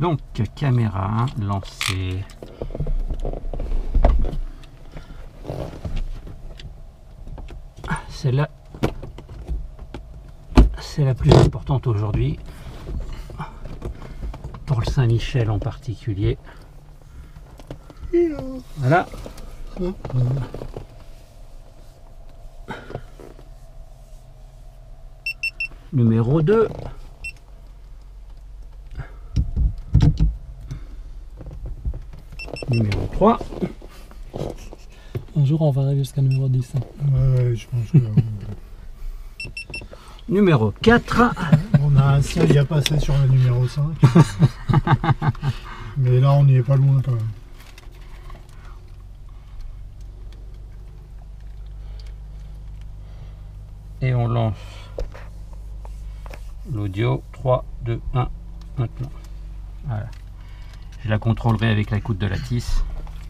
Donc, caméra lancée. Celle-là, c'est la plus importante aujourd'hui, pour le Saint-Michel en particulier. Voilà. Numéro 2. Numéro 3. Un jour on va arriver jusqu'à numéro 10. Ouais, je pense que... Numéro 4. On a un ciel à passer sur le numéro 5. Mais là on n'y est pas loin quand même. Et on lance l'audio. 3, 2, 1, maintenant. Voilà. Je la contrôlerai avec la coude de la tisse.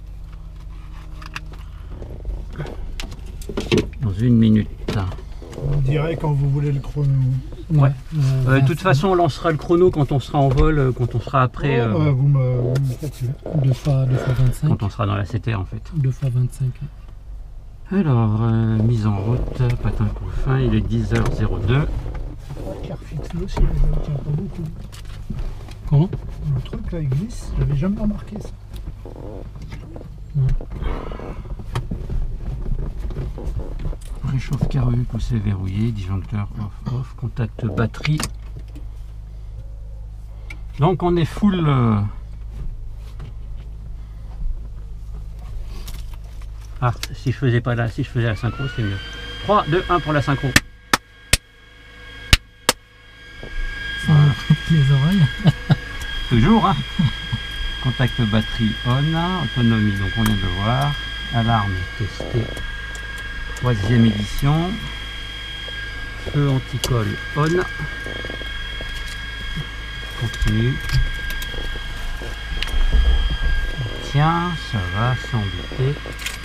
Dans 1 minute. On dirait quand vous voulez le chrono. Ouais. De toute façon, on lancera le chrono quand on sera en vol, quand on sera après. Vous me faites 2 fois 25. Quand on sera dans la CTR en fait. 2 fois 25. Alors, mise en route, patin coup fin, il est 10h02. Car fixe le ciel, ça ne tient pas beaucoup. Comment? Le truc là il glisse, j'avais jamais remarqué ça. Ouais. Réchauffe carré, poussé verrouillé, disjoncteur off, contact batterie. Donc on est full. Ah, si je faisais pas là, si je faisais la synchro, c'est mieux. 3, 2, 1 pour la synchro. Sans les oreilles. Toujours, hein. Contact batterie on, autonomie, donc on vient de le voir. Alarme testée. 3e édition. Feu anti-colle on. Continue. Tiens, ça va s'embêter.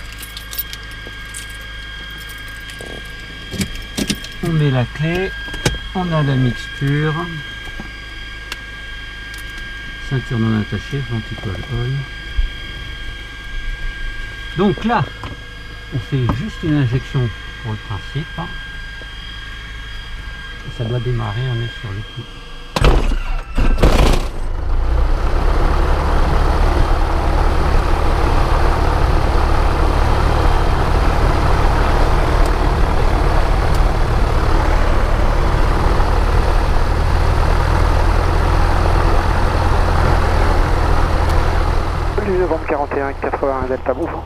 On met la clé, on a la mixture. Ceinture non attachée, anti-colle on. Donc là, on fait juste une injection pour le principe. Et ça doit démarrer, on est sur le coup. Novembre 41, 81 Delta, bonjour.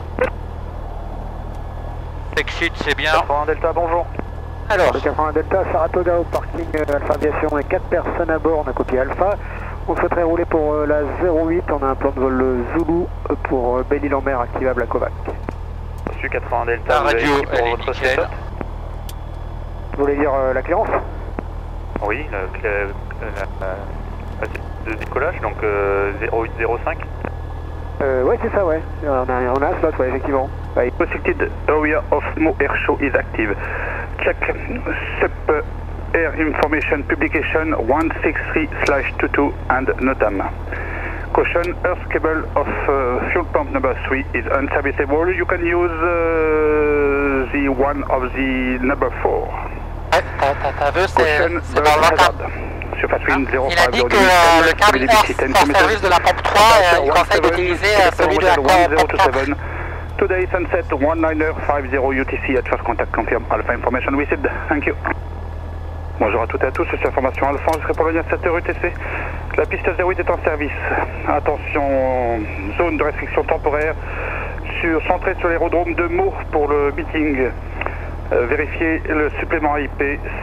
Exit, c'est bien. 81 Delta, bonjour. Alors, Le 81 Delta, Saratoga au parking Alpha Aviation et 4 personnes à bord, on a copié Alpha. On souhaiterait rouler pour la 08, on a un plan de vol Zulu pour Belle-Île-en-Mer activable à Kovac. Monsieur 80 Delta, la vous avez radio, ici pour elle est votre nickel. setup. Vous voulez dire la cléarance? Oui, de décollage, donc 0805. Ouais, c'est ça, ouais. On a un slot, ouais, effectivement. Ouais. Restricted area of Mo Air Show is active. Check SUP Air Information Publication 163/22 and NOTAM. Caution, earth cable of fuel pump number 3 is unserviceable. You can use the one of the number 4. Ouais, t'as vu, Caution, c'est dans le hazard. Surface wind Il a 05 dit que le câble hors service de la pompe 3, il conseille d'utiliser celui de la pompe 4. Today sunset 1950 UTC at first contact confirm Alpha information received. Thank you. Bonjour à toutes et à tous, c'est information Alpha, je serai pour venir à 7h UTC. La piste 08 est en service. Attention, zone de restriction temporaire centrée sur l'aérodrome de Meaux pour le meeting. Vérifiez le supplément IP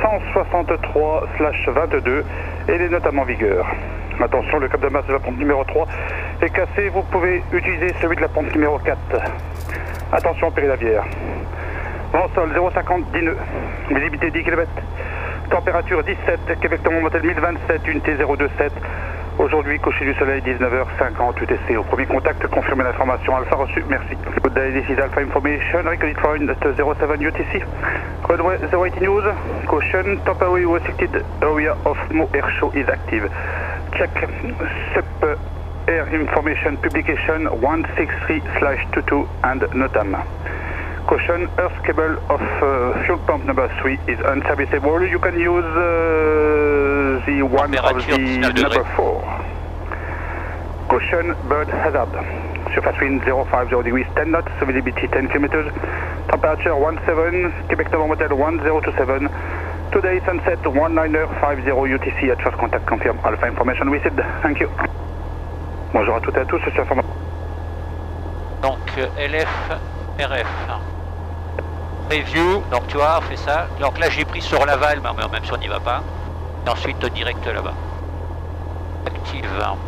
163/22 et les notes en vigueur. Attention, le câble de masse de la pompe numéro 3 est cassé, vous pouvez utiliser celui de la pompe numéro 4. Attention, périlavière. Vent sol 0,50, 10 nœuds, visibilité 10 km, température 17, Québec Tourment Motel 1027, unité 027. Aujourd'hui, coucher du soleil 19h50 UTC. Au premier contact, confirmez l'information. Alpha reçu, merci. Good day, this is Alpha Information, recorded for 07 UTC. Runway 08 News, caution, temporary restricted area of Mo Air Show is active. check SUP Air Information Publication 163/22 and NOTAM. Caution, earth cable of fuel pump number 3 is unserviceable. You can use the one of the number 4. Caution, bird hazard. Surface wind 050 degrees, 10 knots, visibility 10 kilometers. Temperature 17, Quebec November Hotel 1027. Today sunset 1950 UTC at first contact confirm. Alpha information received. Thank you. Bonjour à toutes et à tous, c'est information. Donc LF, RF. Review, donc tu vois, on fait ça. Donc là j'ai pris sur Laval, mais même si on n'y va pas. Et ensuite direct là-bas. Active.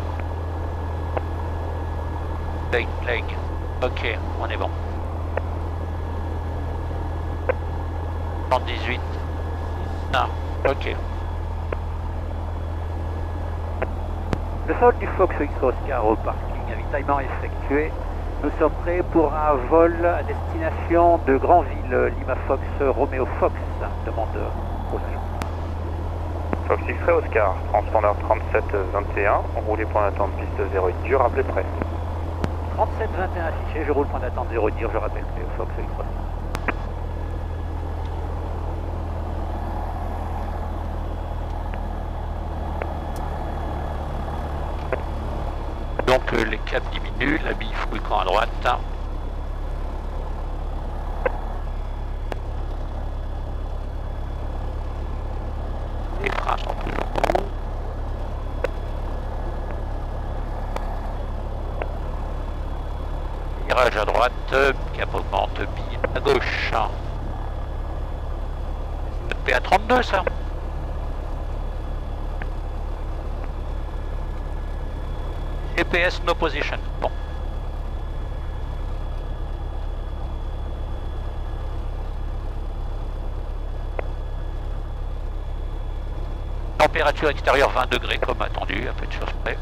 Leg. Ok, on est bon. 118. Ah, ok. Le sol du Fox X-Ray Oscar au parking, avitaillement effectué. Nous sommes prêts pour un vol à destination de Granville, Lima Fox, Romeo Fox, demande aux agents. Fox X-Ray Oscar, transpondeur 3721, roulé point d'attente piste 08 dur, rappelez prêt. 3721 affiché, je roule point d'attente 0 dur, je rappelle prêt au Fox X-Ray. Donc les câbles diminuent, la bille fout le camp à droite. Les freins sont toujours bons. Virage à droite, cap augmente, bille à gauche. C'est notre PA32 ça. GPS no position. Bon. Température extérieure 20 degrés comme attendu, un peu de surspray.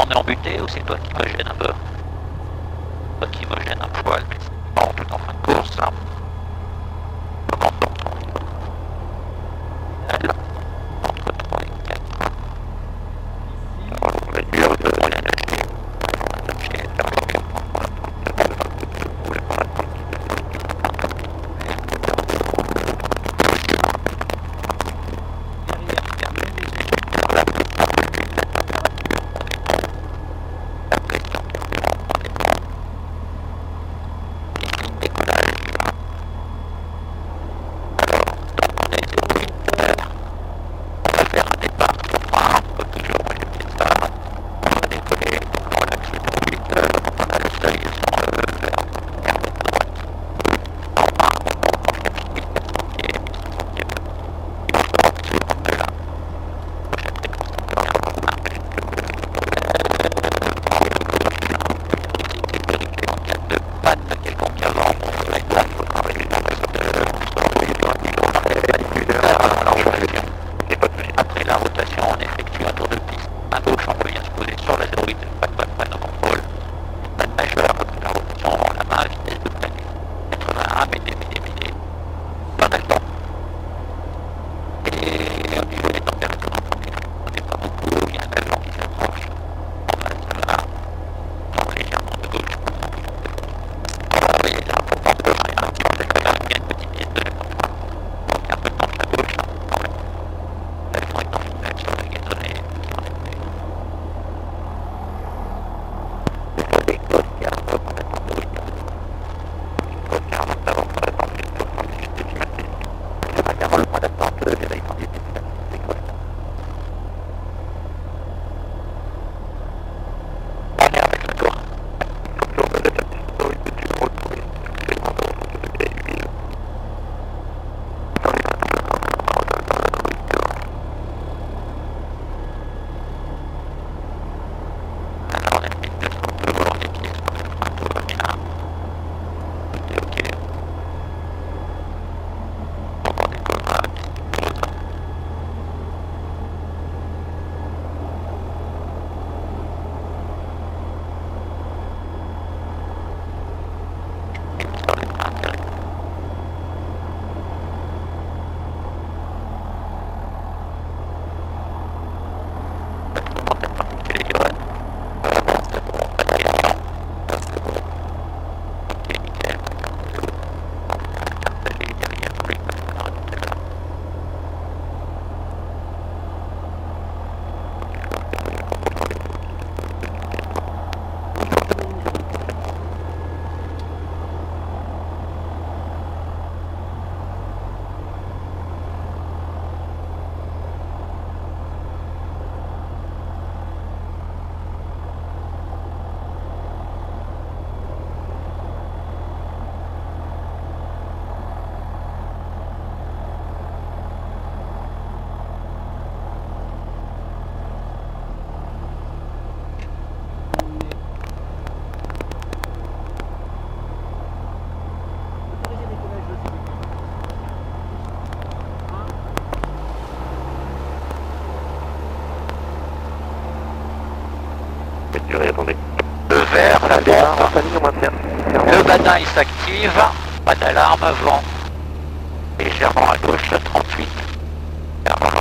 on est embuté ou c'est toi qui me gêne un peu? Toi qui me gêne un poil, mais bon, tout en fin de course. Hein. Comment on là, entre 3 et 4. Alors, on va dire de rien lâcher. Le vert, l'alerte. Le badin il s'active. Pas d'alarme avant. Légèrement à gauche, 38. 45.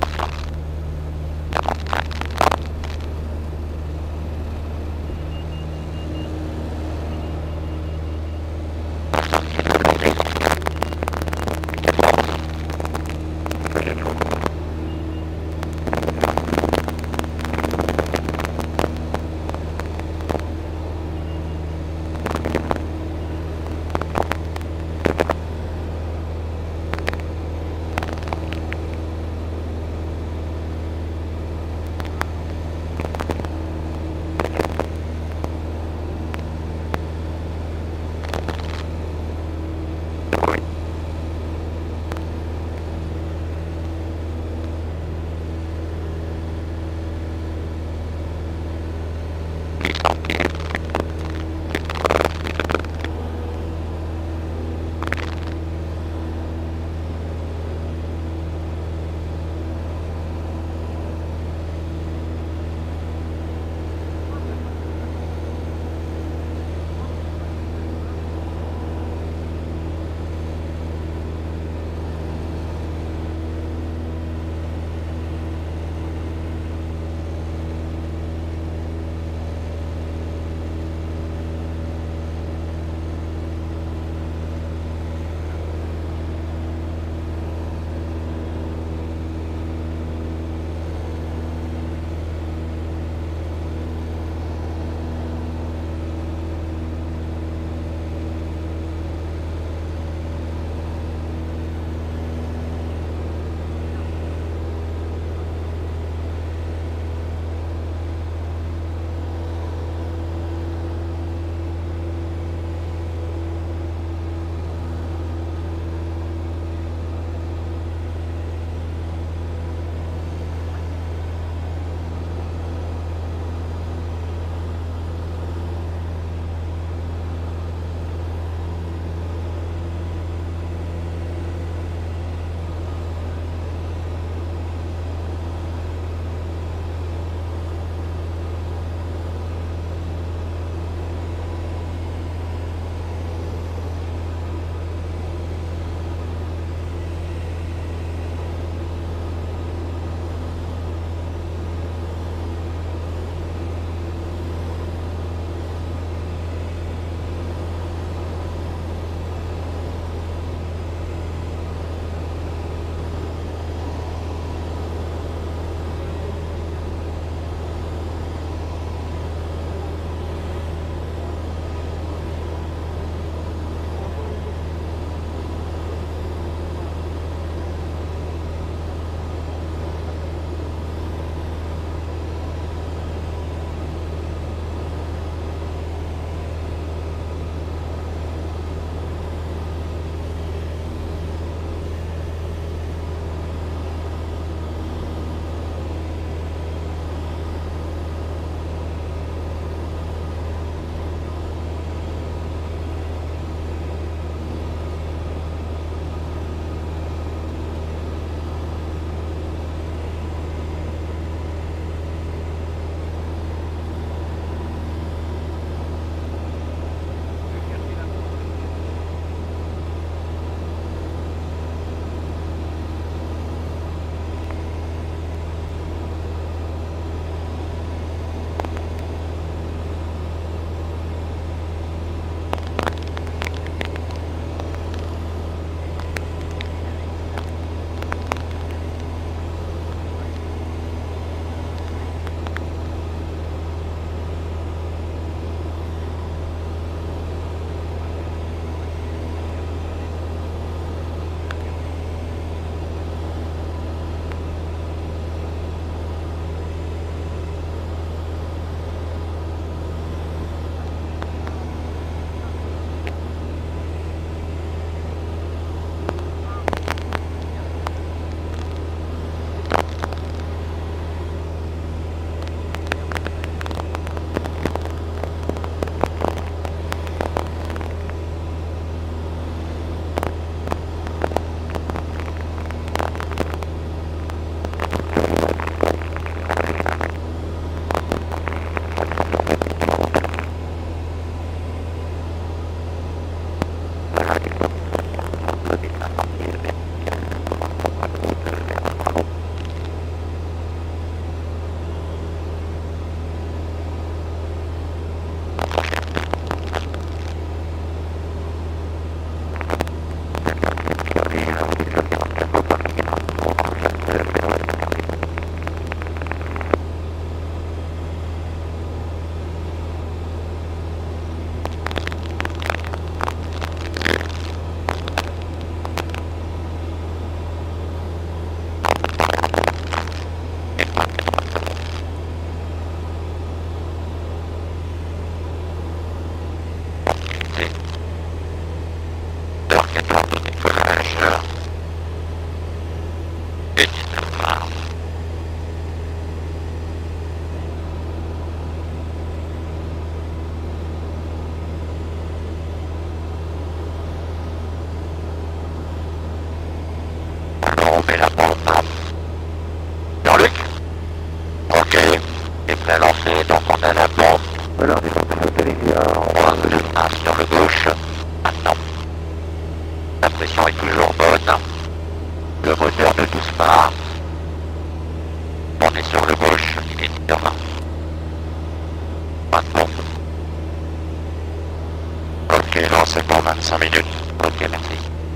Jean-Luc. Ok. Et prêt à lancer, donc on a la pompe. Alors, disons que c'est on va le frein sur le gauche. Maintenant. La pression est toujours bonne. Le moteur ne tousse pas. On est sur le gauche, il est 10h20. Maintenant. Ok, lancé pour 25 minutes. Ok, merci.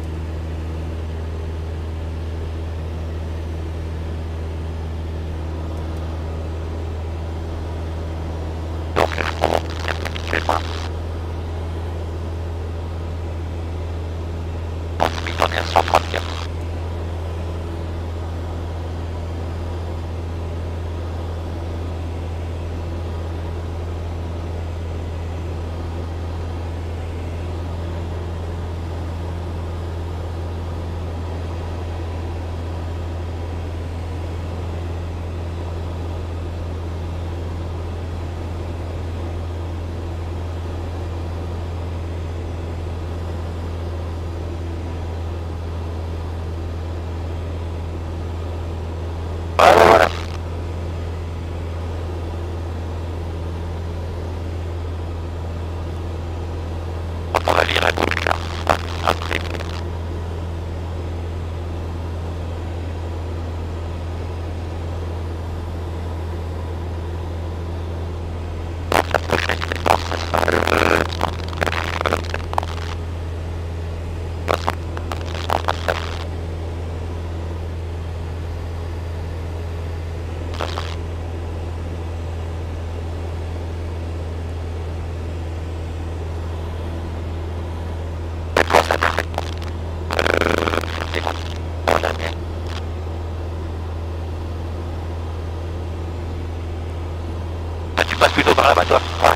Donc, je prends mon habituellement. Ensuite, on est à 134. Voilà. On va lire à gauche là. Après. Donc la prochaine séquence, ça sera le... Tu passes plutôt par là-bas, toi. Ouais.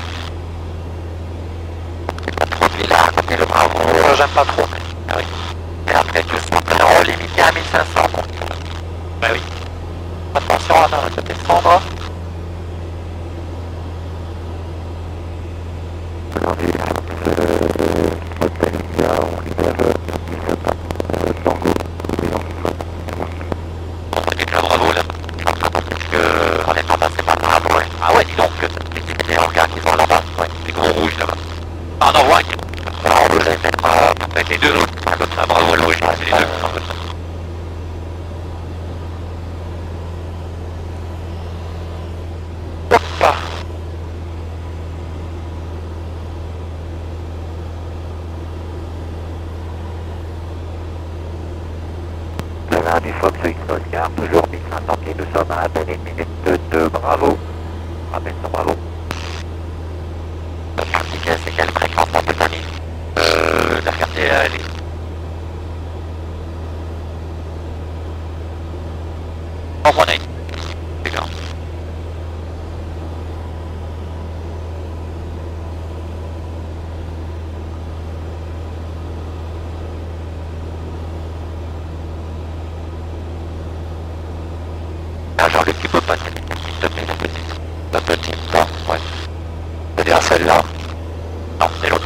C'est pas trop de villa à côté le Bravo. J'aime pas trop. Ah oui. Et après, tu se montres en limité à 1500. Donc. Bah oui. Attention à ne descendre. Ah ouais, dis donc, les regards qui sont là-bas, ouais, les gros rouges là-bas. Ah non, ouais, alors vous allez mettre les deux, comme ça, bravo, le rouge, c'est les deux qui sont comme ça. Hop. Le vin du Fox X Oscar, toujours 1500 pieds, nous sommes à peine 1 minute 2, bravo. Rappelle son bravo. La carte c'est quelle fréquence on peut donner la carte elle est... Comprenez. D'accord. Ah, Jean-Luc, tu peux pas s'il te plaît, la petite. La petite, non, ouais. C'est-à-dire celle-là. Non, c'est l'autre.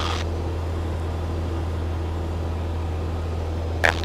Merci.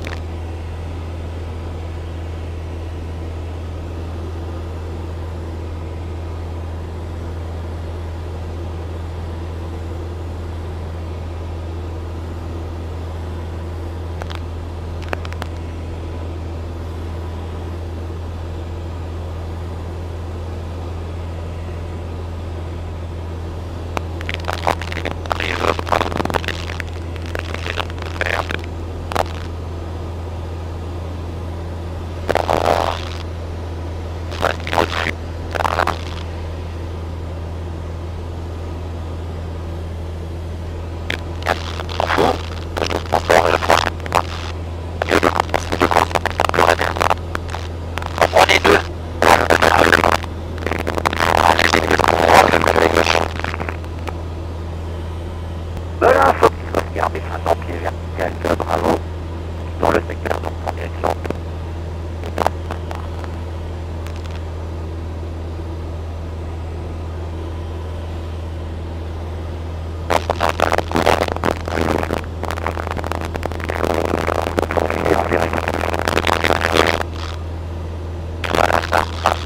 ça.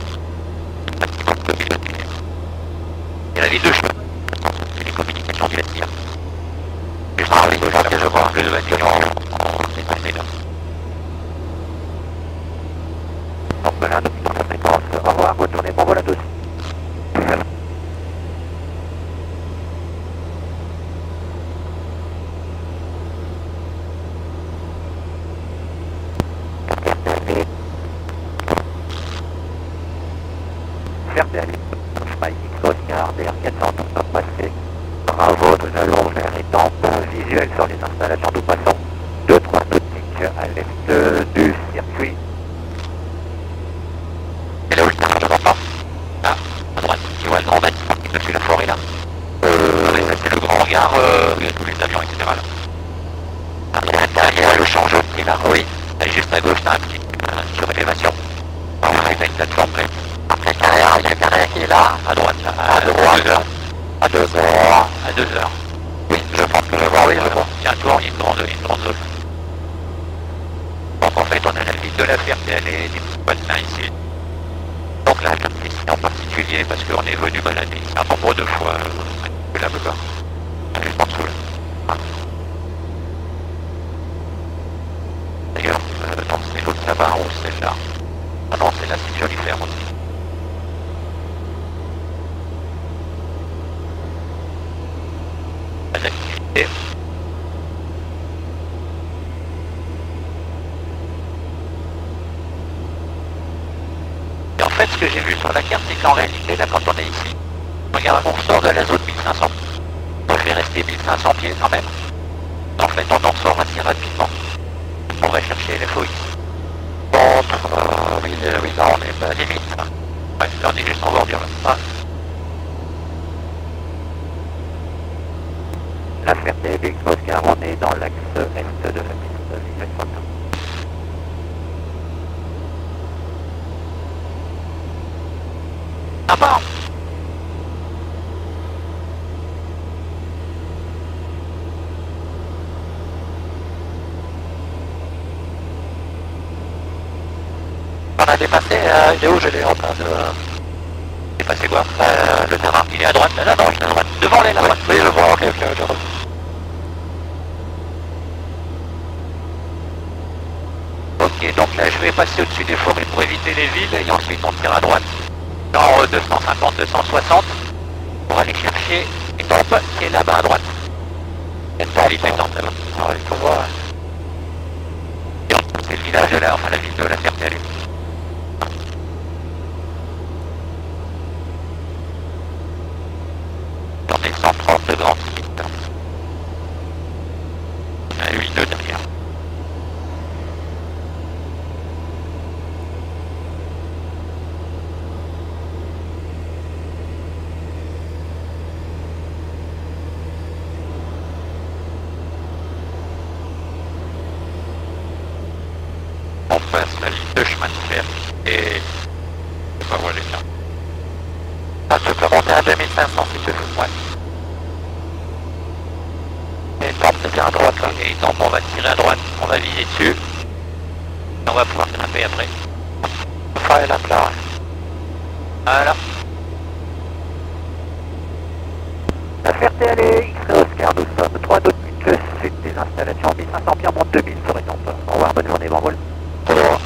Il y a la ville de chemin. C'est les communications du vestiaire. Je sens avec déjà que je vois le bâtiment. C'est passé là. Donc là, nous quittons la fréquence. Au revoir, bonne journée, bon vol à tous. Ferté Mike Oscar DR400 va passer. Bravo, nous allons vers les tempes visuelles sur les installations. Nous passons 2-3 nautiques à l'est du circuit. Et là où je ne vois pas. Ah, à droite, tu vois le grand bâtiment qui est dessus la forêt là. Ça c'est le grand hangar, il y a tous les avions, etc. Là. Ah, il y a le champ jaune qui est là, oui. Et juste à gauche, t'as un petit surélévation. On arrive à une plateforme près. Après carrière, il y a un carrière qui est là, à droite, là, à 2 heures. À 2 heures. À 2 heures. Oui, je pense que je vois, oui, je vois. Il y a un tour, il y a une grande zone. Donc en fait, on a la ville de la Ferté-Alais, des petits bassins ici. Donc là, je me ici en particulier parce qu'on est venu balader ici un nombre de fois. Là, je vois. Juste en dessous, là. D'ailleurs, donc c'est l'autre là-bas ou celle-là. Ah non, c'est là, c'est joli faire aussi. L'activité. Et en fait, ce que j'ai vu sur la carte, c'est qu'en réalité, là, quand on est ici, regarde, on sort de la zone 1500. Donc, je vais rester 1500 pieds quand même. En fait, on en sort assez rapidement. On va chercher les fouilles. Oui, là, on est pas limite. Ouais, là, on est juste en bordure, là. Ah. La Ferté, Big Oscar, on est dans l'axe est de la piste exactement. Ah bon. On a dépassé, il est où? Je l'ai en train de... Dépasser quoi? Le terrain, il est à droite, là, non, il est à droite. Devant les, là-bas. Oui, je vois, ok, je vois. Ok, donc là, je vais passer au-dessus des forêts pour éviter les villes, et ensuite on tire à droite. Dans 250, 260, pour aller chercher une pompe qui est là-bas à droite. Il y a une pompe pétante là-bas. Alors, il faut voir. C'est le village là, enfin la ville de la Ferté-Alais. J'en ai 130 de grandes sites. Il y en a 8 nœuds derrière. On passe la ligne de chemin de fer et... je sais pas où elle est là. Ah, je peux monter à 2500 si tu veux, ouais. Et donc c'est bien à droite là. Et donc on va tirer à droite, on va viser dessus. Et on va pouvoir grimper après. Enfin, elle est là. Voilà. La Ferté-Alais, X-Ray Oscar, nous sommes 3 nautiques sud des installations, 1500 pieds, monte 2000 sur les tempes. Au revoir, bonne journée, bon vol. Au revoir.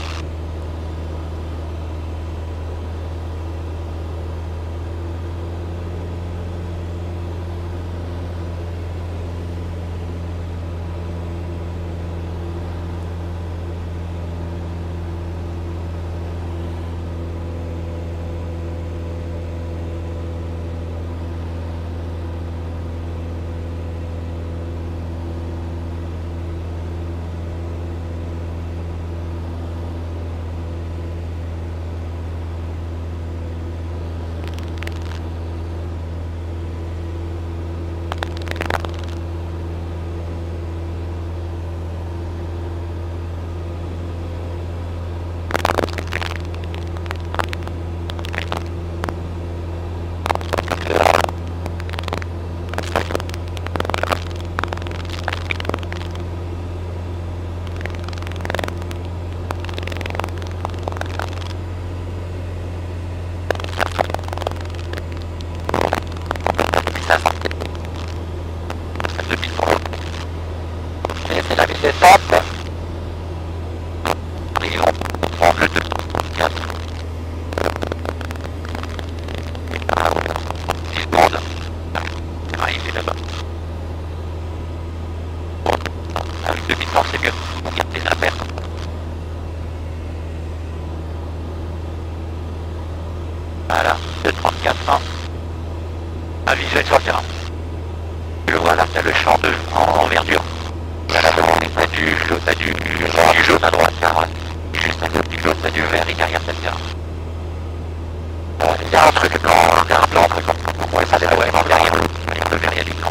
Voilà, 234. Un visuel sur le terrain. Je vois là, t'as le champ de en verdure. Voilà, t'as du jaune à droite, là, ouais. Juste à côté du jaune, t'as du vert et derrière t'as le terrain. Il y a un truc blanc, un truc comme ça. Ouais, ça devrait être derrière le vert, il y a du blanc.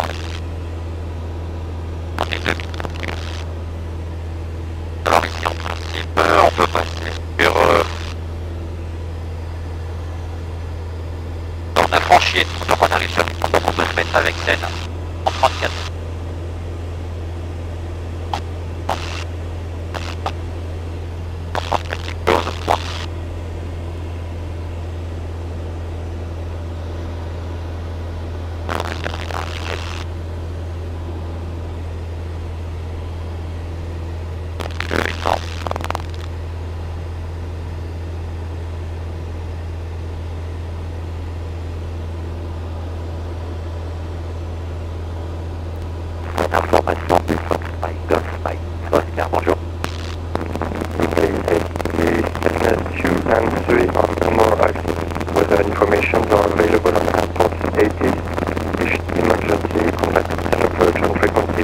On est deux. Alors ici, en principe, on peut passer sur... on a franchi, donc on arrive sur une pente, donc on peut se mettre avec scène en 34. Information du Fox Mike, Golf Mike, Oscar, bonjour. NS2 and 3 on more active. Weather information are available on airport 80. Emergency contact and approach on frequency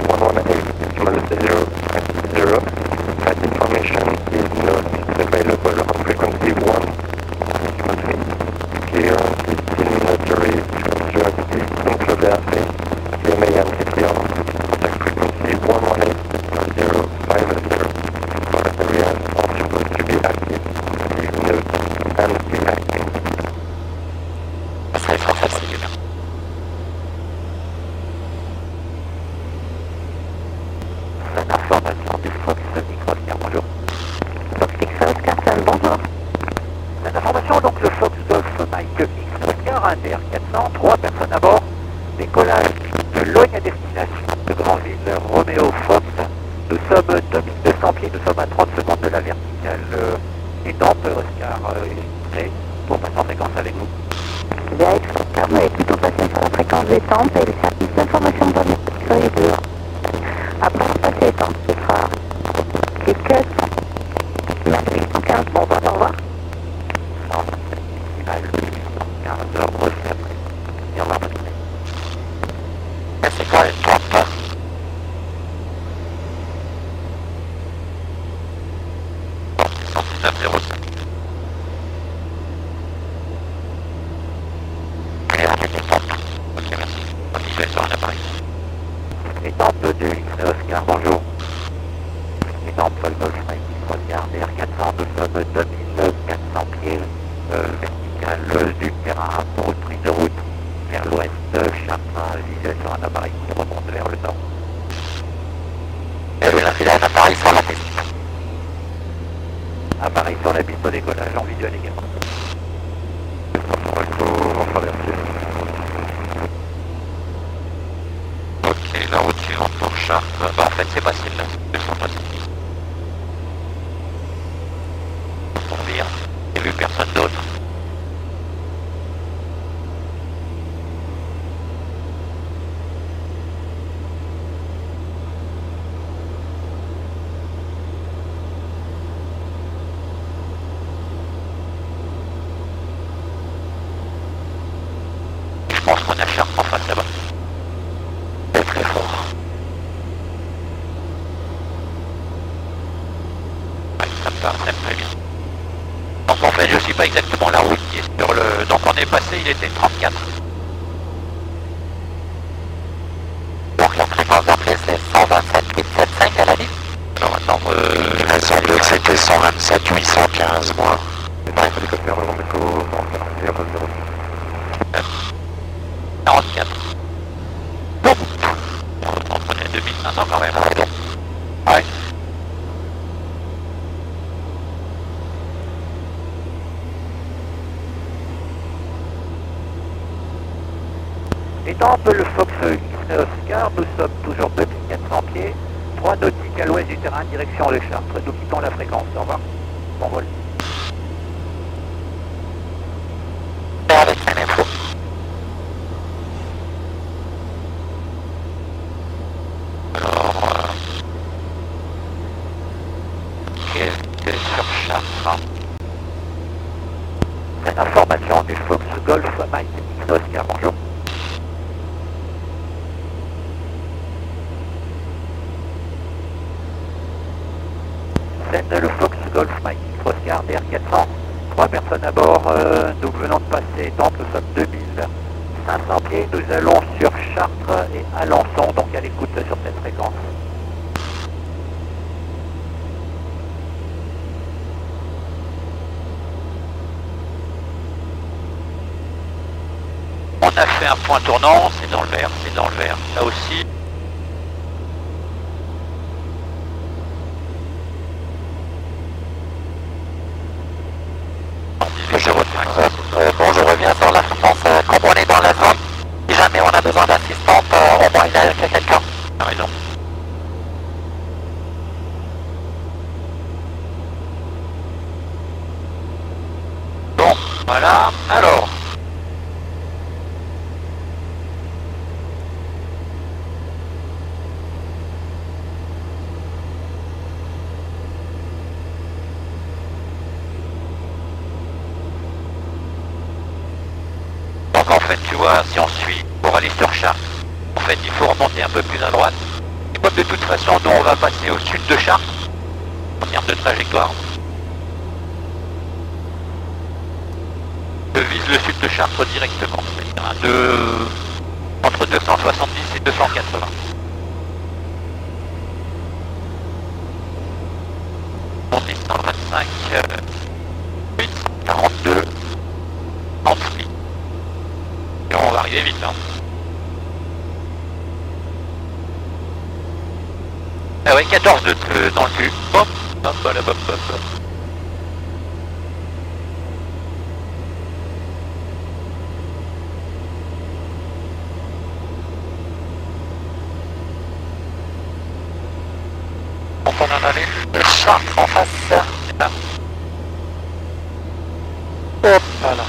118.0. That information is not available on frequency 1.3. Clearance is still necessary to observe the controversy. CMA and CTR. Contact frequency 118.050. Forest areas are supposed to be active. Please note and be active. C'est très facile. L'information du Fox Micro-Oscar, bonjour. Fox Micro-Oscar, bonjour. L'information, donc le Fox Golf Mike X-Oscar, un DR400, 3 personnes à bord. Décollage de Logne à destination de Grandville, Roméo Fox. Nous sommes 2200 pieds, nous sommes à 30 secondes de la verticale étante. Oscar est prêt pour passer en fréquence avec vous. VX Oscar, vous allez plutôt passer sur la fréquence étante et le service d'information de votre soyez dehors. Après la passée étante, ce sera Kit-Cut, Madrid 115, bon, bah, au revoir. C'est quoi les 30 pas? Étampe du X-Oscar, bonjour. Étampe Golf Mike X-Oscar, DR400, nous sommes 2400 pieds verticale du terrain pour une prise de route vers l'ouest, Chartrain, visuel sur un appareil qui remonte vers le nord. Il a un appareil sur la piste. Appareil sur la piste au décollage en visuel également. En traversée. Ok, la route suivante pour Chartres. Bah en fait c'est facile là, ils sont pas ici. Pour dire, j'ai vu personne d'autre. Je pense qu'on a Chartres en face là-bas. C'est très fort. Ouais, ça me paraît très bien. Donc en fait je suis pas exactement la route qui est sur le... Donc on est passé, il était 34. Donc la fréquence d'appel c'est 127,875 à la ligne. Alors maintenant il me semble que c'était 127,815 moi. Ouais. Hélicoptère long métro, 44. Bon. On prenait 2500 quand même. Ouais. Étant un peu le Fox X-Oscar, nous sommes toujours 2400 pieds, 3 nautiques à l'ouest du terrain, direction les Chartres. Nous quittons la fréquence. Au revoir. Bon vol. Avec la même info. Alors, qu'est-ce que sur Chartres? pleine information du Fox Golf Mike Oscar, bonjour. Scène le Fox Golf Mike Oscar DR400, 3 personnes à bord, nous venons de passer Temple, nous sommes 2500 pieds, nous allons sur Chartres et Alençon, donc à l'écoute sur cette fréquence. On a fait un point tournant, c'est dans le vert, là aussi. Bon, je reviens sur l'assistance, comme on est dans la zone, si jamais on a besoin d'assistance, au moins il y a quelqu'un. Ah, raison. Bon, voilà, alors. Donc en fait, tu vois, si on suit pour aller sur Chartres, en fait, il faut remonter un peu plus à droite. Et comme de toute façon, nous, on va passer au sud de Chartres, en termes de trajectoire. Je vise le sud de Chartres directement, c'est-à-dire entre 270 et 280. On est 125, 842, 38. Et on va arriver vite là. Ah ouais, 14 dans le cul. Hop, hop, voilà, hop, hop, hop. Donc on en avait le Chartres en face. Là. Hop, voilà.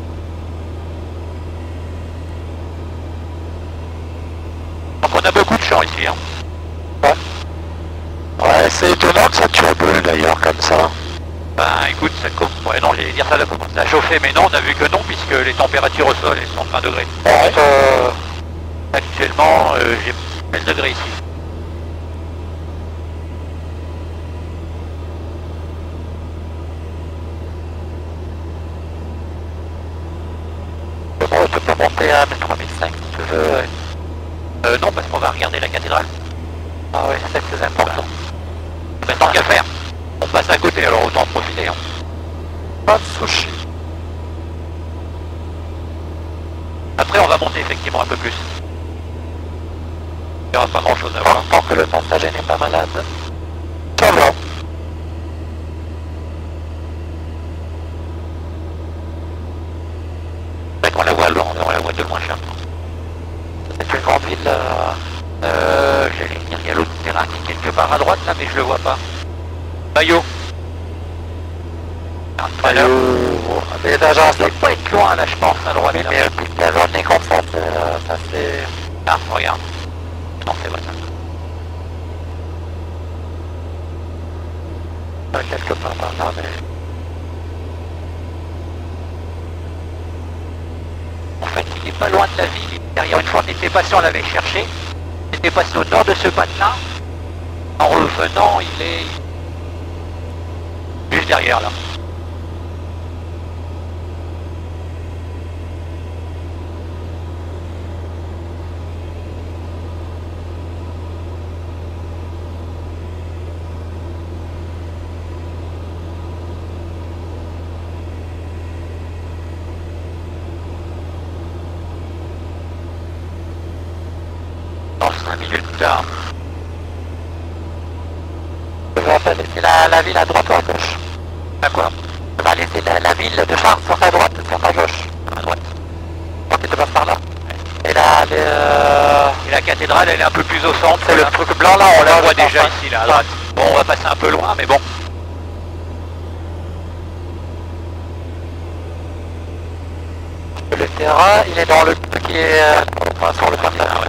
Donc on a beaucoup de champs ici. Hein. Ouais. Ouais, c'est étonnant que ça turbule d'ailleurs comme ça. Ben écoute, ça ouais, non, j'allais dire ça, ça commence à chauffer, mais non, on a vu que non, puisque les températures au sol, elles sont de 20 degrés. Ouais. Actuellement, j'ai 16 degrés ici. Bon, je peux monter à 3005 si tu veux. Ouais. Non, parce qu'on va regarder la cathédrale. Ah ouais, c'est ça que c'est important. Ben, tant qu'à faire, on passe à côté, alors autant en profiter. Hein. Pas de souci. Après, on va monter effectivement un peu plus. Il n'y aura pas grand chose à voir. Tant que le passager n'est pas malade. Ça va. On la voit loin, on la voit de loin cher. C'est une grande ville. J'allais dire, il y a l'autre terrain qui est quelque part à droite là, mais je le vois pas. Maillot. Maillot. Mais l'agence doit pas être loin là, je pense, à droite. Mais la zone est comme ça, ça c'est... Ah, regarde. Non, c'est vrai ça. Quelque part par là, mais... En fait, il est pas loin de la ville. Derrière, une fois, on était passé, on l'avait cherché. On était passé au nord de ce patelin. En revenant, il est juste derrière là. Dans 5 minutes tard. On va laisser la ville à droite ou à gauche? À quoi? On va laisser la ville de Chartres sur ta droite ou sur ta gauche? À droite. Donc tu te passes par là. Et là, et la cathédrale, elle est un peu plus au centre. C'est le truc blanc là, on la voit déjà ici, là, à droite. Bon, on va passer un peu loin, mais bon. Le terrain, il est dans le... qui est... enfin, sur le parterre, ouais.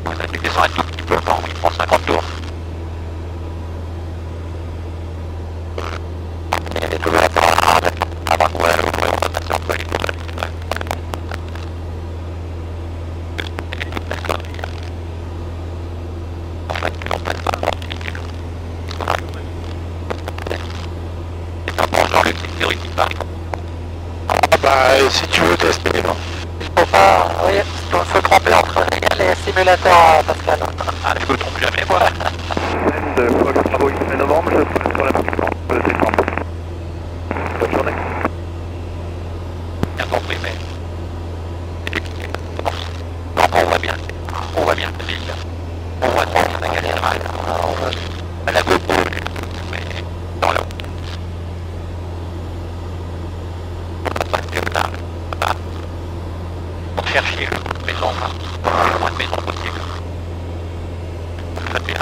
Vous avez descendu un tout petit peu quand il prend 50 tours. Il y a des trucs à faire avant que on va passer entre les deux. En fait, ils n'ont pas de rapport. C'est un bon genre de sécurité par exemple. Bah, si tu veux tester, non. Il faut pas, oui, faut se tromper entre les simulateurs, Pascal. Ah, je me trompe jamais, moi. De Fox Bravo X novembre, je passe sur la partie de décembre. Bonne journée. Bien compris, mais... effectivement. Non, on voit bien la ville. On voit très bien la cathédrale. On voit à la GoPro, mais dans l'eau. Pas de cathédrale. Pour chercher une maison, le moins de maisons possible. Très bien.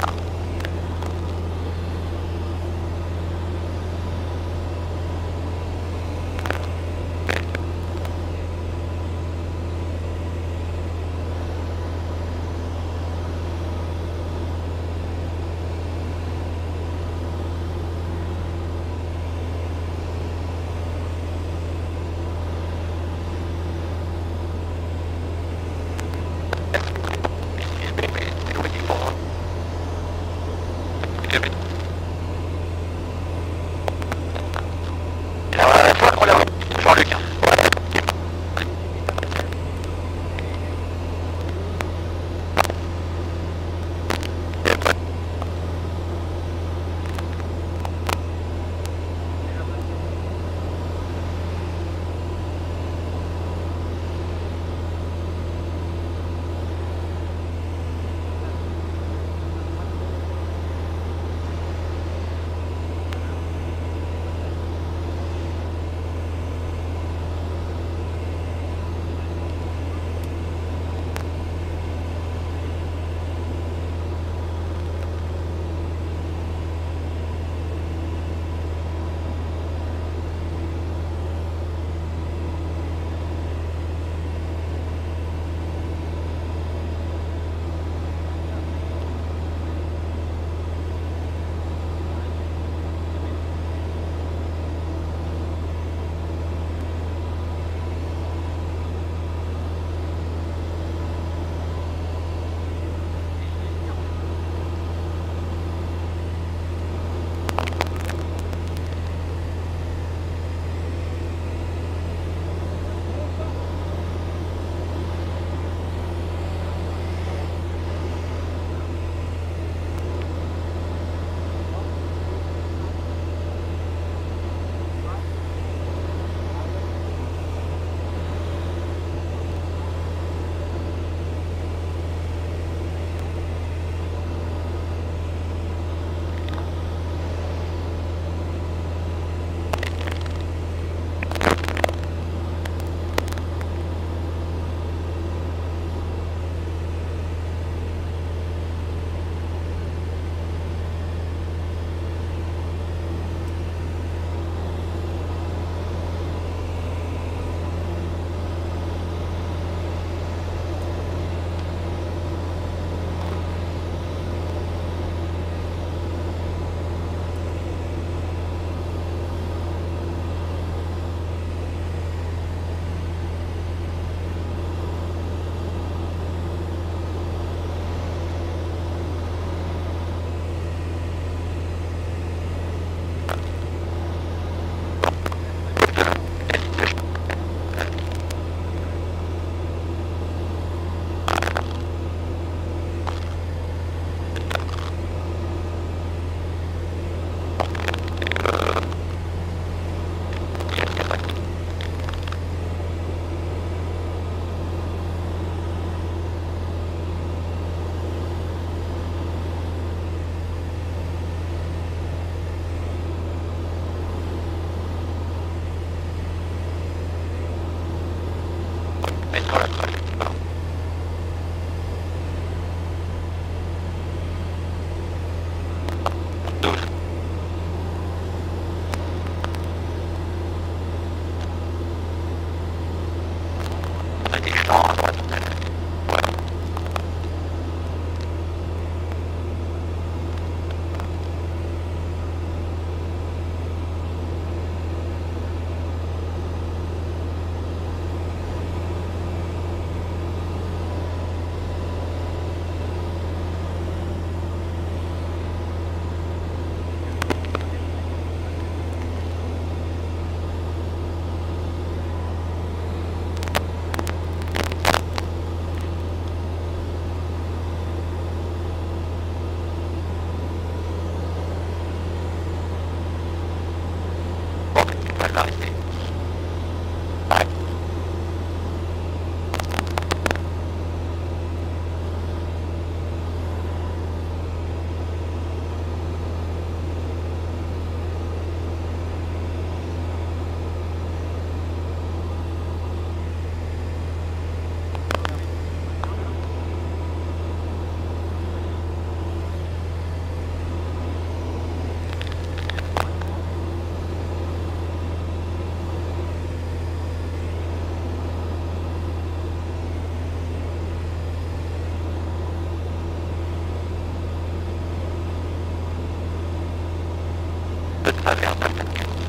de travers d'attaque.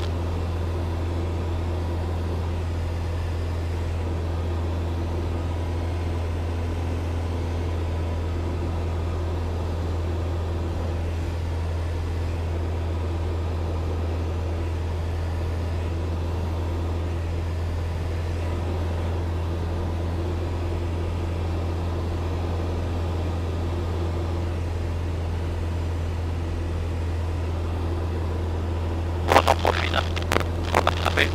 On en profite pour attraper.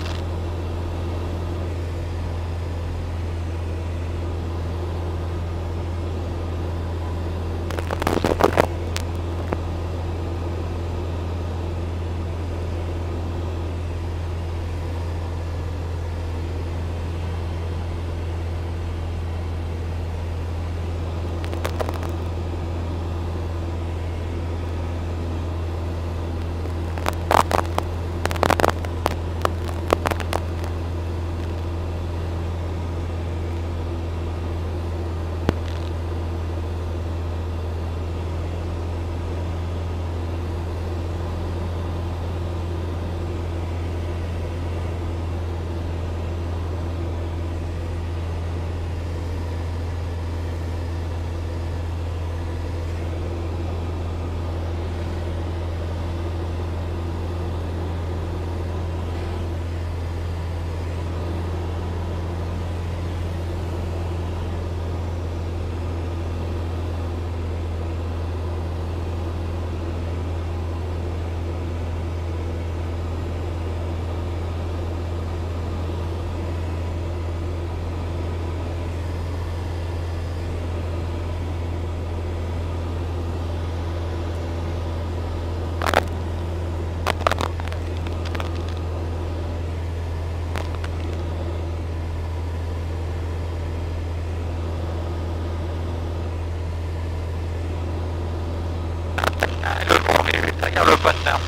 Le grand est derrière le poteau.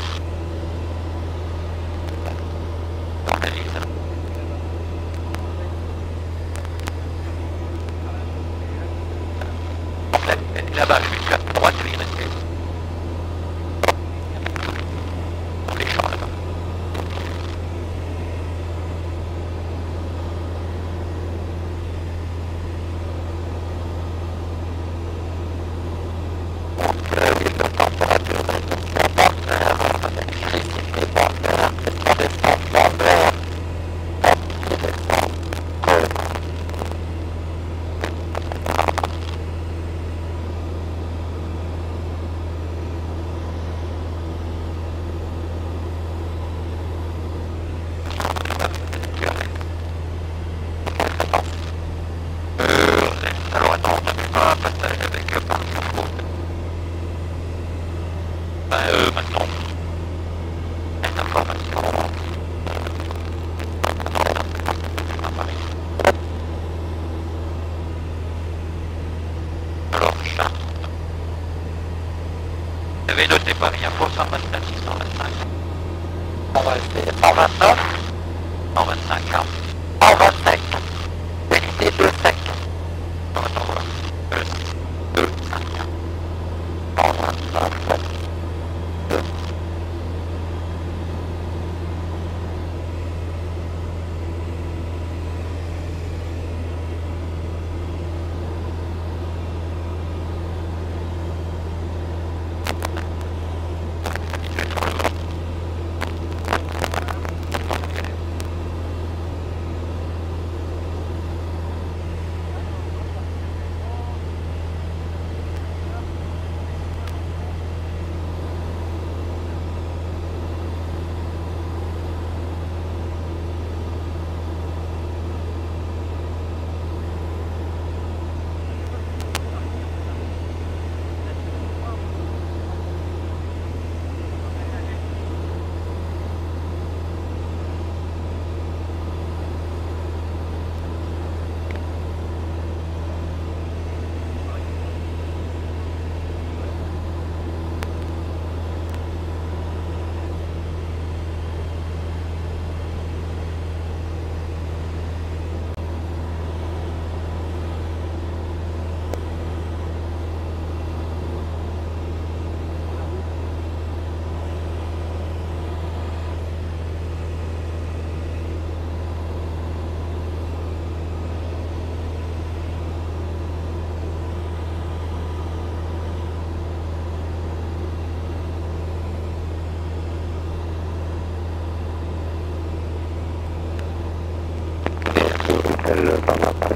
Dans la ville. En fait, là-bas, jusqu'à droite, il restait. Dans les champs là-bas. Alors attends, on n'avait pas un passage avec par info. Maintenant. Cette information. Alors, chat. J'avais noté par info 127, 625. On va essayer 129. 125, 127. Unité 2 sec. On va t'en voir. 2, 5, 129. elle par l'appareil.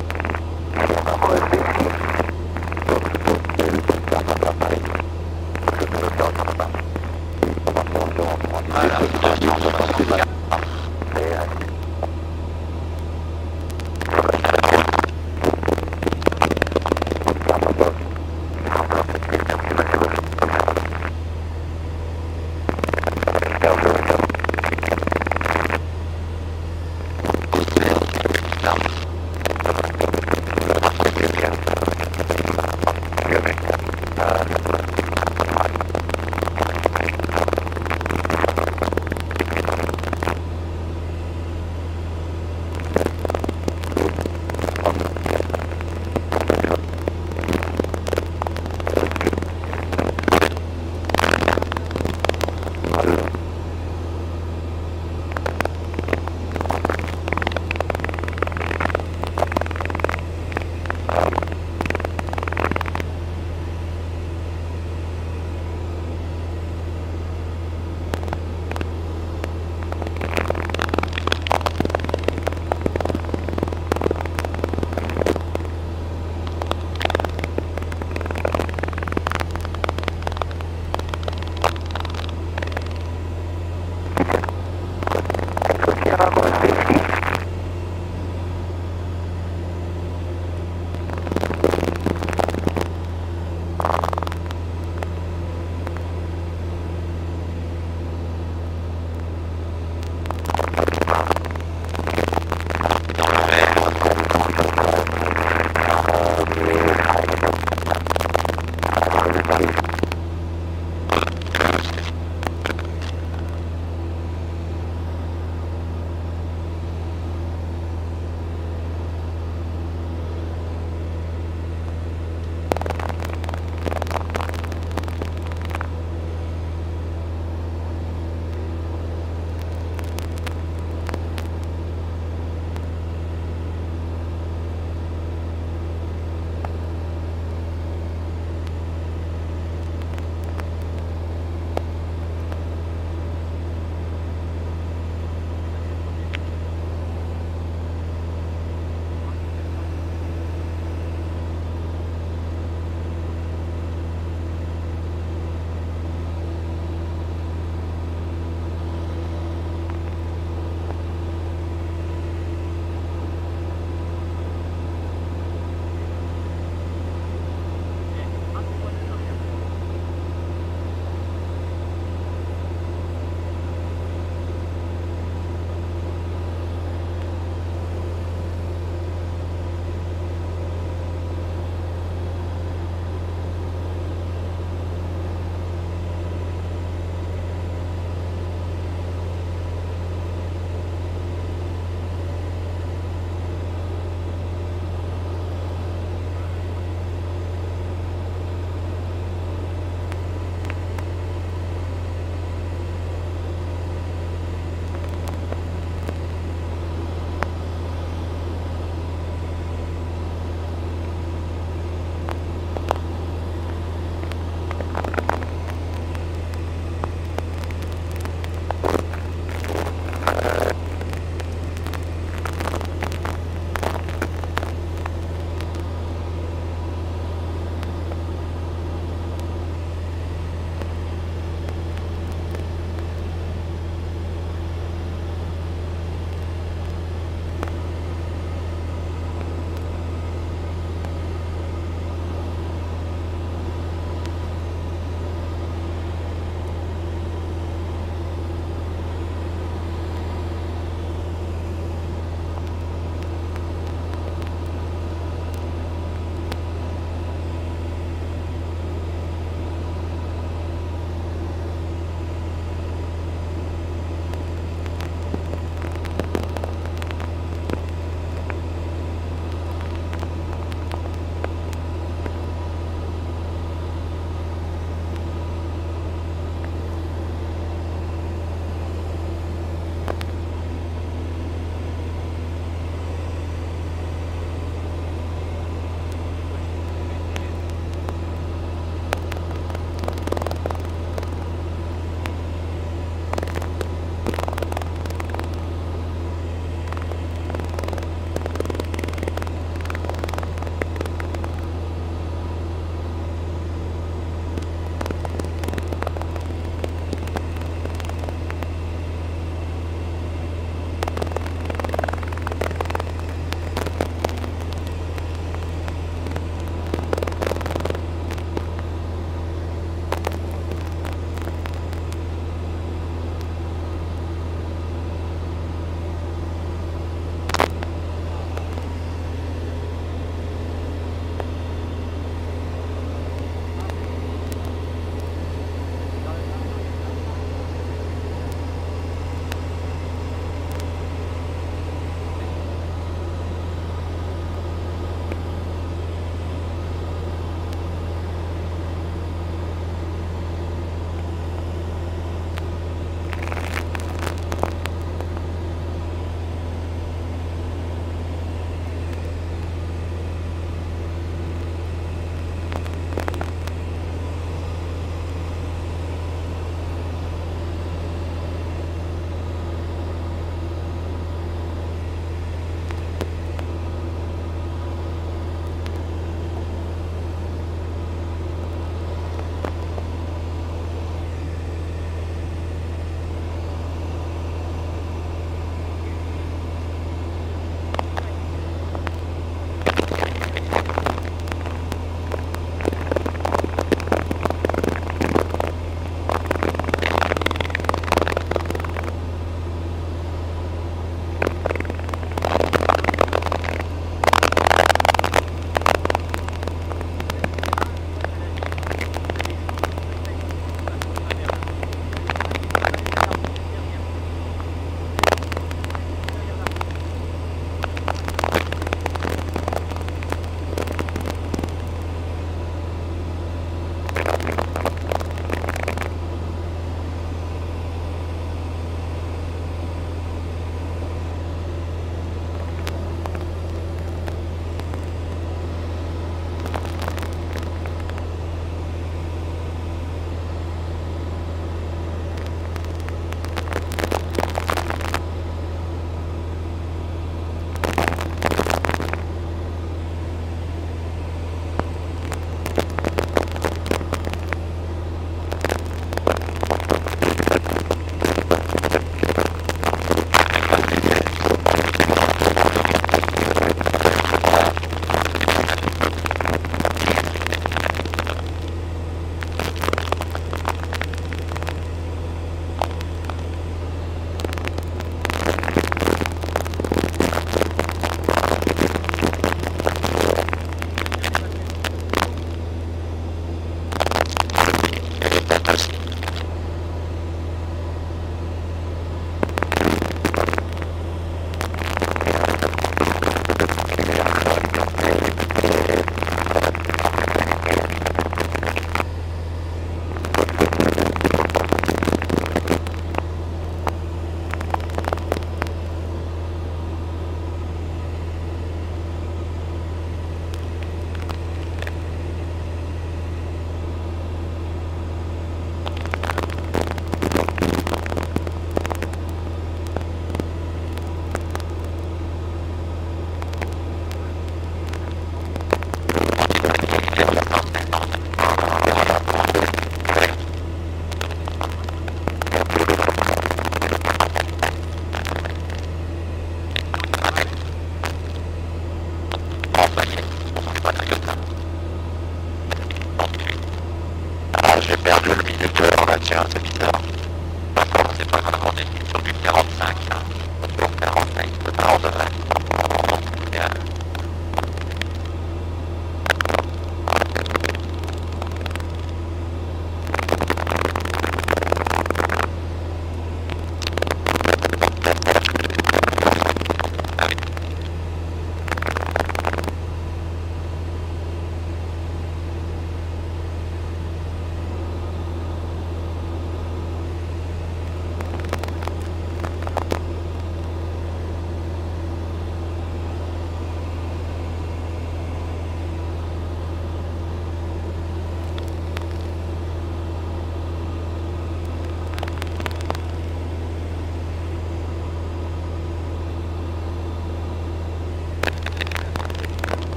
j'ai perdu le minuteur là, tiens, c'est bizarre. D'accord, c'est pas grave, on est sur du 45, hein. Sur 45, on devrait. Bien.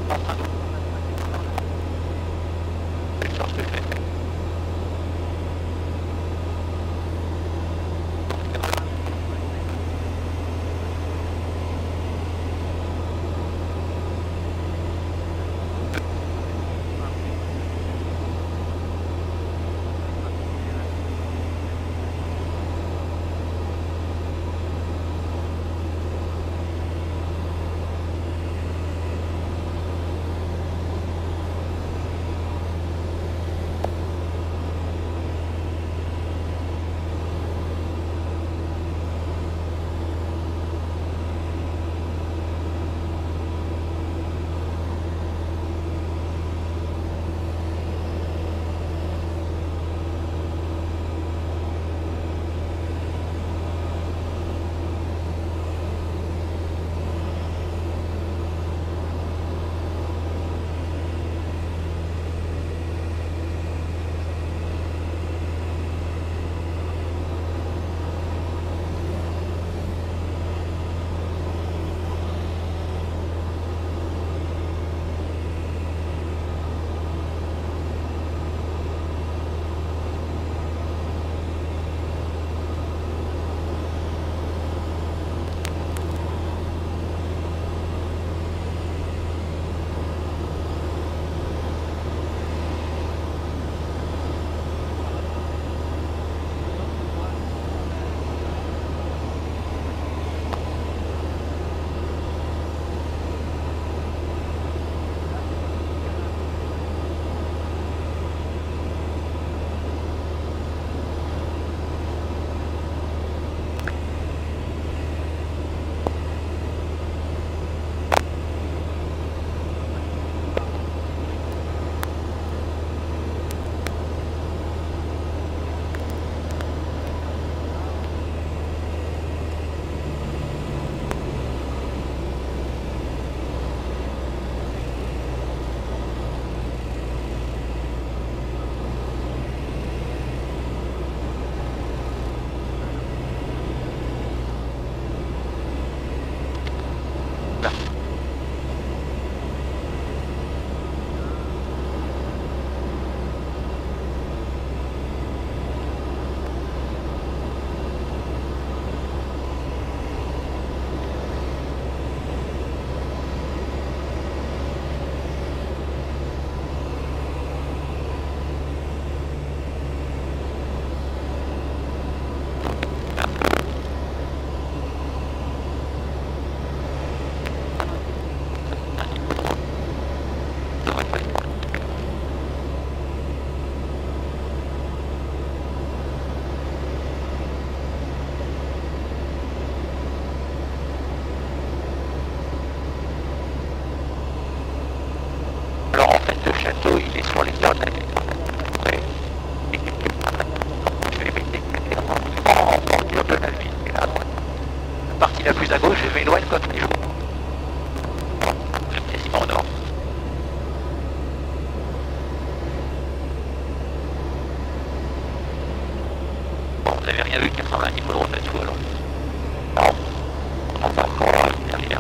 la plus à gauche, je m'éloigne comme les jours. Quasiment au nord. Bon, vous n'avez rien vu, 80, il faut le remettre tout alors. Non, on va encore derrière.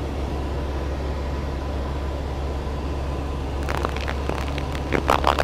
Je pars par là.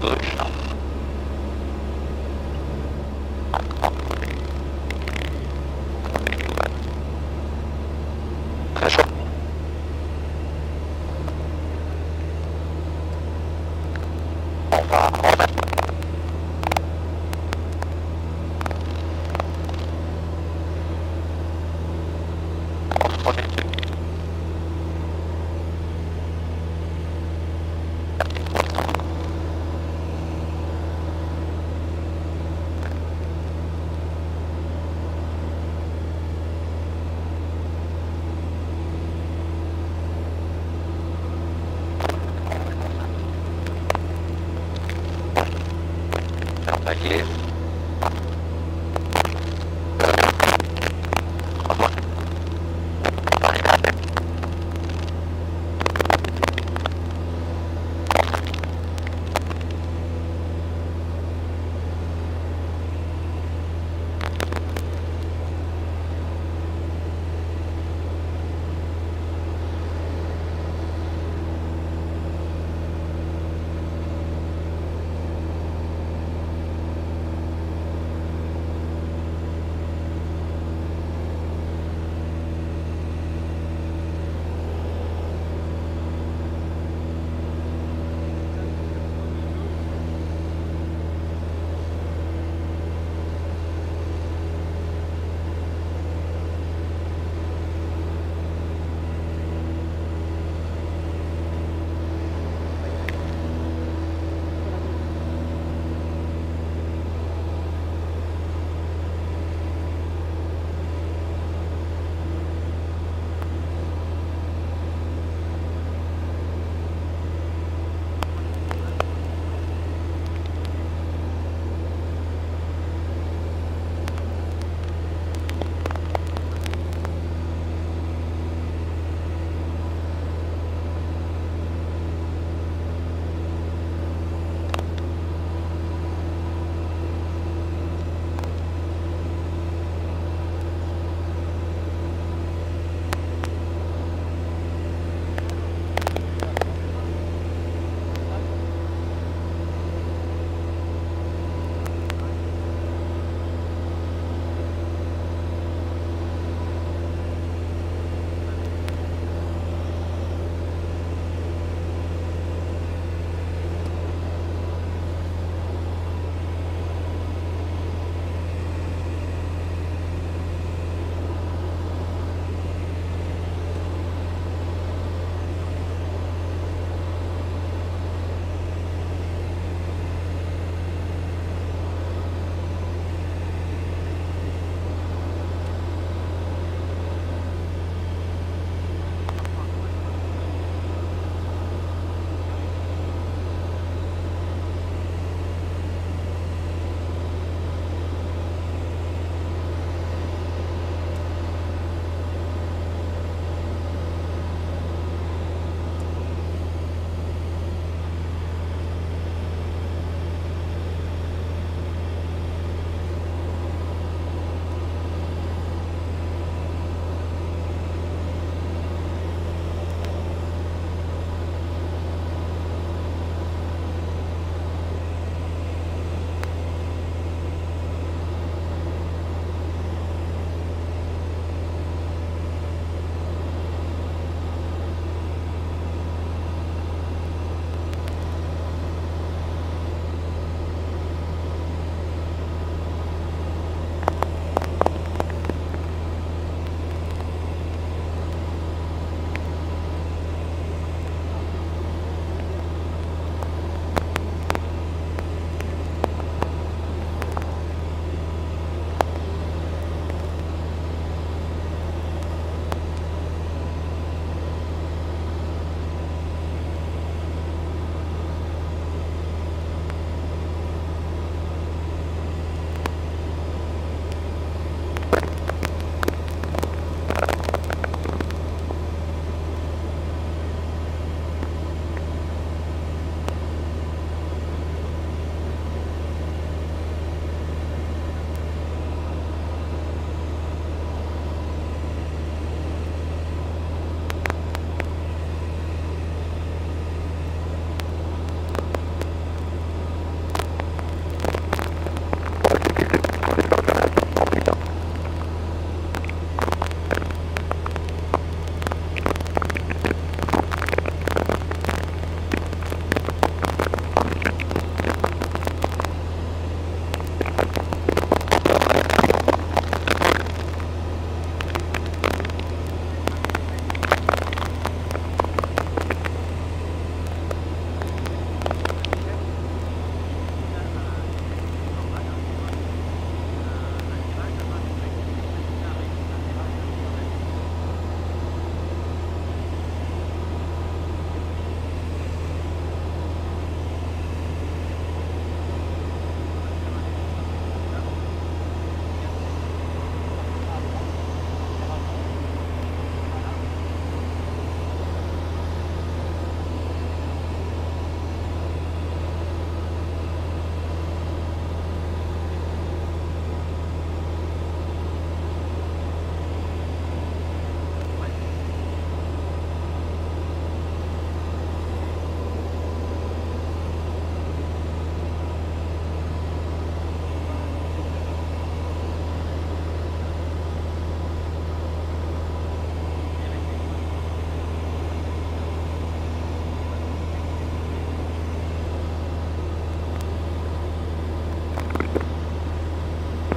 gauche. Très chaud. On va remettre. Travailler.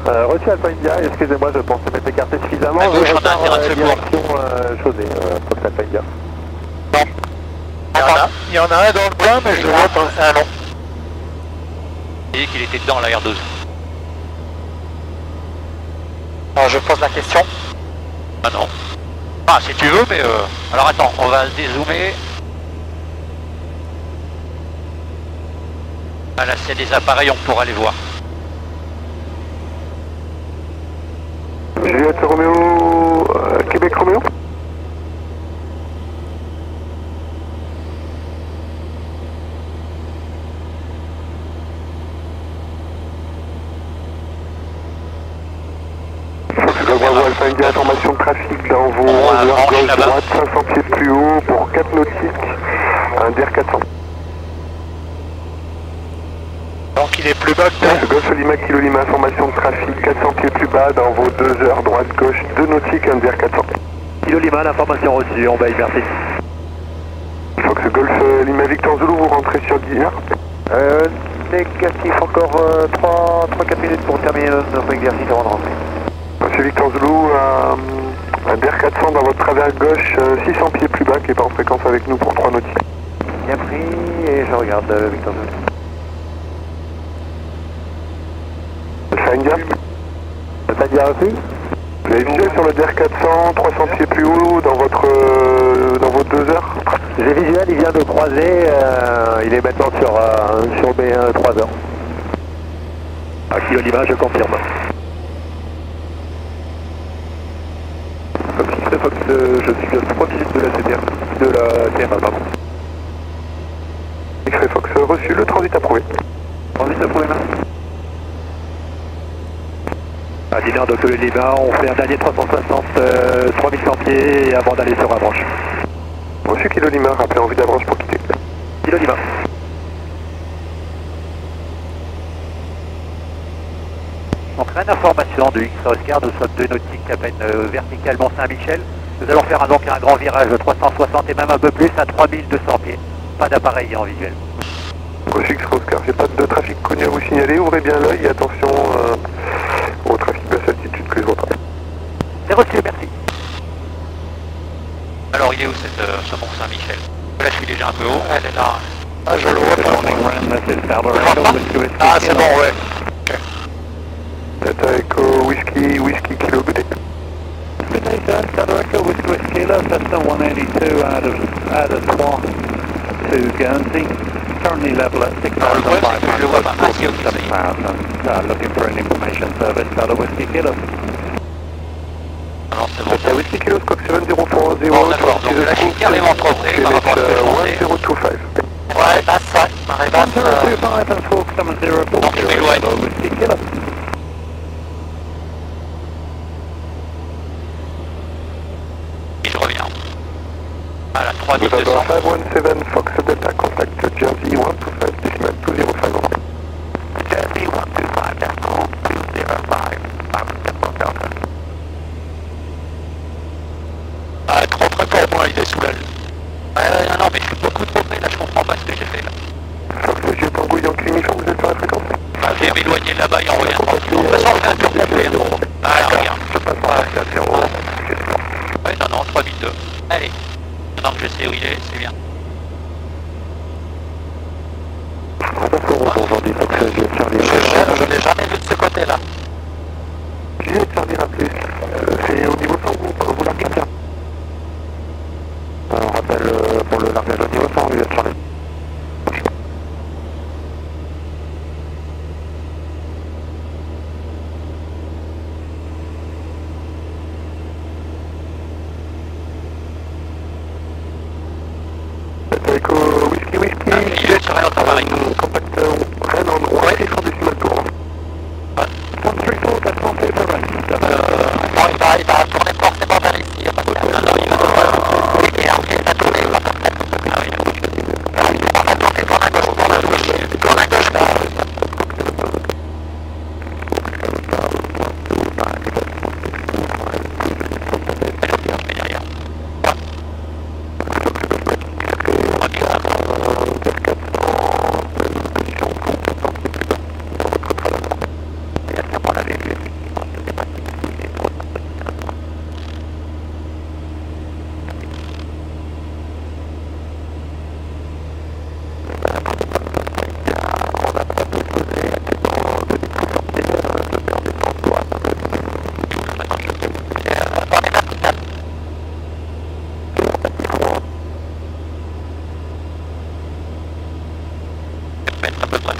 Reçu Alpha India, excusez-moi, je pense m'être écarté suffisamment. À gauche, on a un terrain de secours. Direction José, Fox Alpha India. Il y en a un dans le coin, mais je le vois pas. Ah non. Il dit qu'il était dedans, la R12. Alors je pose la question. Ah non. Ah si tu veux, mais alors attends, on va dézoomer. Ah là, s'il y a des appareils, on pourra les voir. Juliette Roméo, Québec Roméo. Bravo Alpha India, information de trafic dans vos heures gauche-droite, 500 pieds plus haut pour 4 nautiques, un DER 400. Donc il est plus bas que Golf Lima, Kilo Lima, information de trafic, 400 pieds plus bas dans vos 2 heures, droite-gauche, 2 nautiques, un DER 400. Kilo Lima, l'information reçue, on veille, merci. Fox Golf Lima Victor Zulu, vous rentrez sur Guillard. Négatif, encore 3-4 minutes pour terminer notre exercice avant de rentrer. Monsieur Victor Zulu, un DER 400 dans votre travers gauche, 600 pieds plus bas, qui est pas en fréquence avec nous pour 3 nautiques. Bien pris, et je regarde Victor Zulu. Alpha India. Alpha India reçu. Vous avez visuel sur le DER 400, 300 pieds plus haut dans vos 2 heures. J'ai visuel, il vient de croiser, il est maintenant sur B1 3 heures. À Kilo Lima, je confirme. Fox, je suis à 3 minutes de la CDR, de la TMA, pardon. X-Ray Fox reçu, le transit approuvé. Transit approuvé, merci. À 10h de Kilo Lima, on fait un dernier 360, 3100 pieds avant d'aller sur Avranches. Reçu Kilo Lima, rappelez en vue d'Avranches pour quitter. Kilo Lima. Donc rien d'information du X-Oscar, nous sommes 2 nautiques à peine vertical Mont-Saint-Michel. Nous allons faire donc un grand virage de 360 et même un peu plus à 3200 pieds. Pas d'appareil en visuel. Reçu X-Oscar, j'ai pas de trafic connu à vous signaler, ouvrez bien l'œil et attention au trafic basse altitude que je vois pas. C'est reçu, merci. Alors il est où ce Mont-Saint-Michel? Là je suis déjà un peu haut, elle est là. Ah je le vois pas. Ah c'est bon, ouais. Delta Echo Whiskey Kilo Good day. Good day, sir. Delta Echo Whiskey Kilo, Cessna 182 out of Troyes to Guernsey. Currently level at 6,500, 7,000. Looking for an information service, Delta Whiskey Kilo. Non, c'est bon. Delta Whiskey Kilo, Squawk 7040. Bon d'accord, donc là je suis carrément trop près par rapport à ce que je pensais. 1025. Ouais, that's right. Marie Basse. 1025 and Squawk 7040. Donc je m'éloigne. Delta Whiskey Kilo. Et je reviens. À la 3200. 517 Fox Delta, contact Jersey 125, decimal 205. Jersey 125, decimal 205. Delta. Ah, trop près pour moi, il est sous la lune. Non, mais je suis beaucoup trop près, là, je comprends pas ce que j'ai fait, là. Fox, monsieur Tango Yankee Uniforme, vous êtes sur la fréquence. Ah, je vais m'éloigner de là-bas et envoyer un transport. De toute façon, on fait un tour complet. Ah, regarde. Je passe par la 4-0. Ouais, non, 3002. Allez. Maintenant que je sais où il est, c'est bien. Aujourd'hui, Fox, Juliette Charlie. Je l'ai jamais vu de ce côté-là. Juliette Charlie, rappelez. C'est au niveau Tango, vous larguez bien. On rappelle pour le largage au niveau 100, Juliette Charlie. Echo Whiskey, Il est sur un autre appareil. contact Rennes en droit, et 100 décimal tour. 134, 400 pieds per Rennes.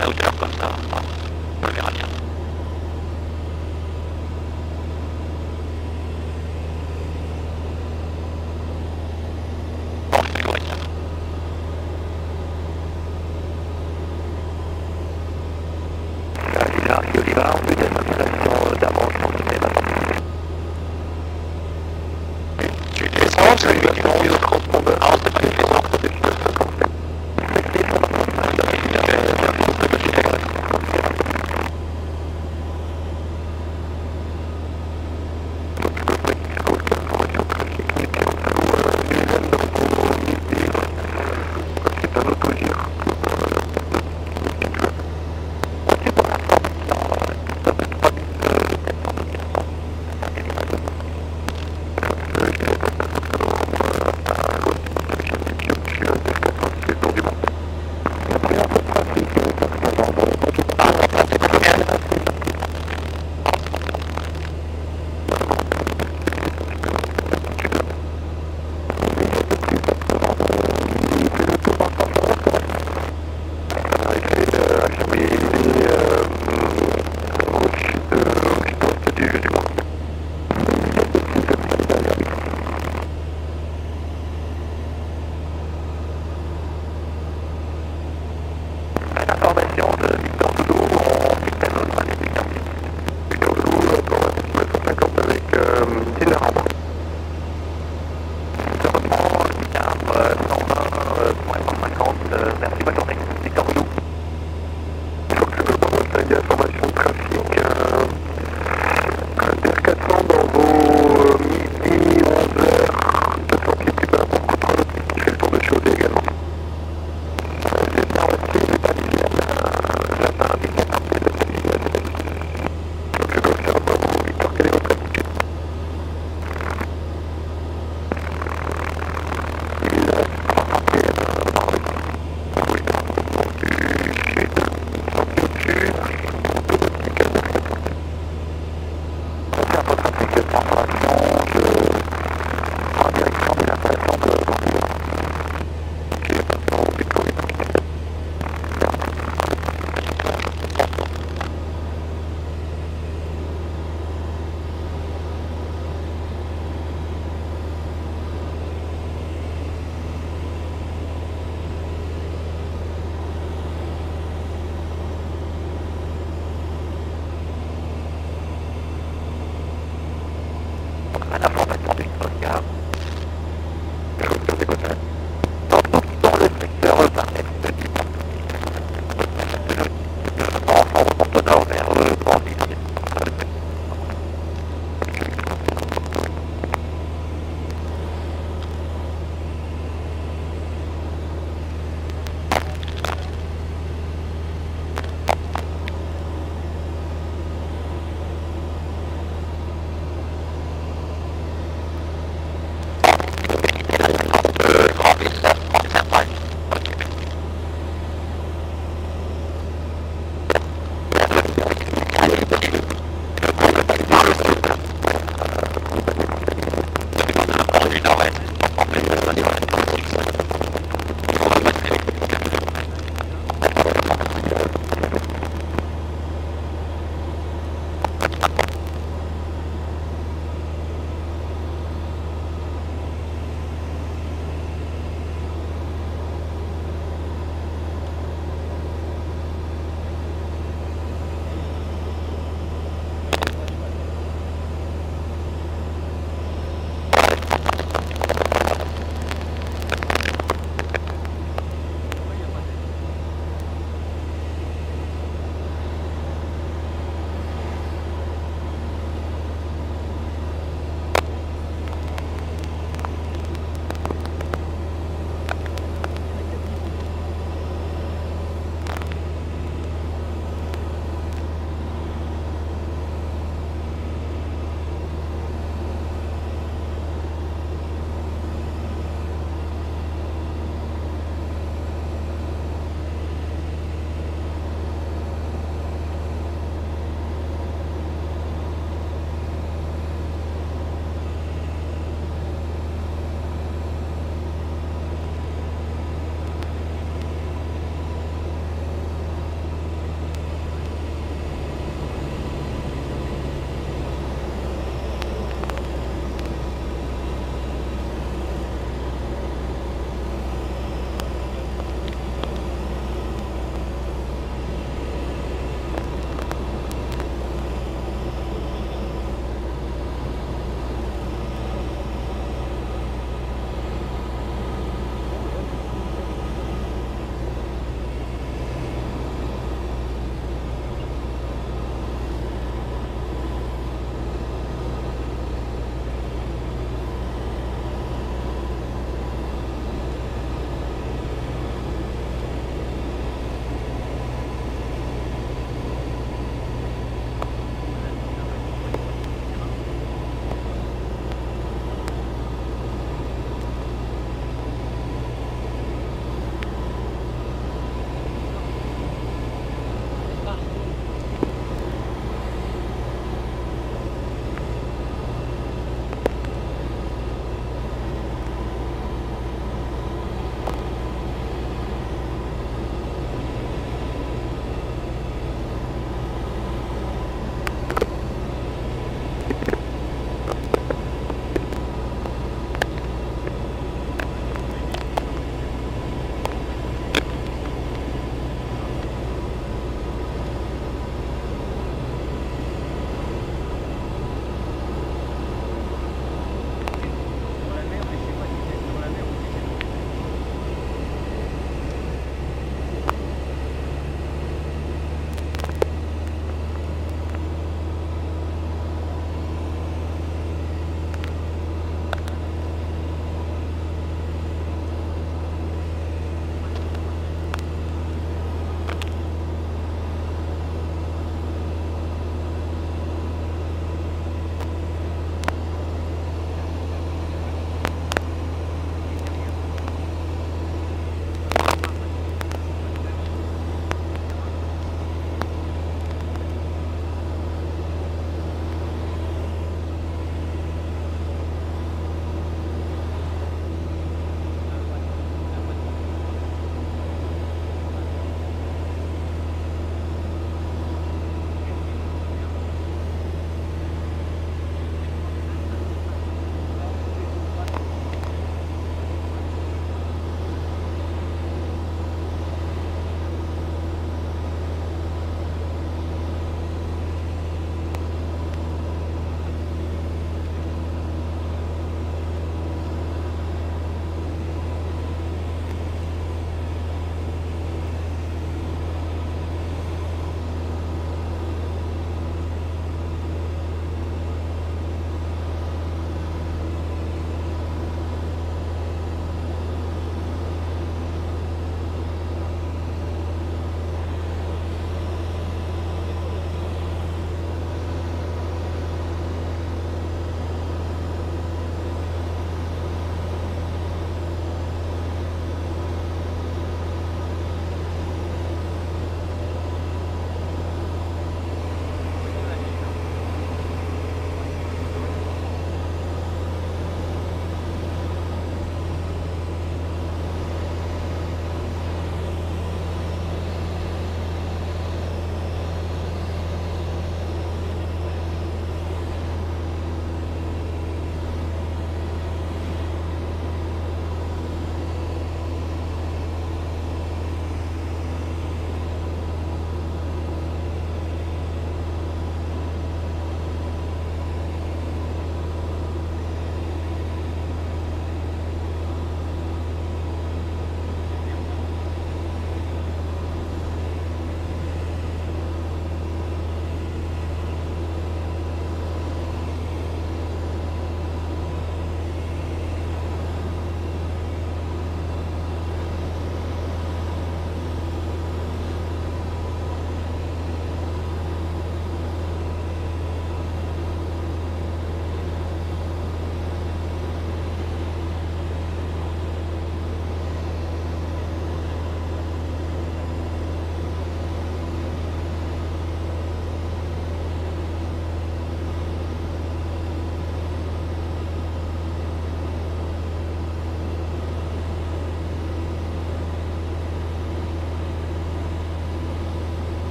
la hauteur comme ça, on le verra bien. Bon, je vais ça. Là, Oliva, on peut dire l'installation d'avance pour donner ma partie. Tu descends, c'est lui qui ont eu le transpondeur. Ah, c'est pas une descente, c'est une descente.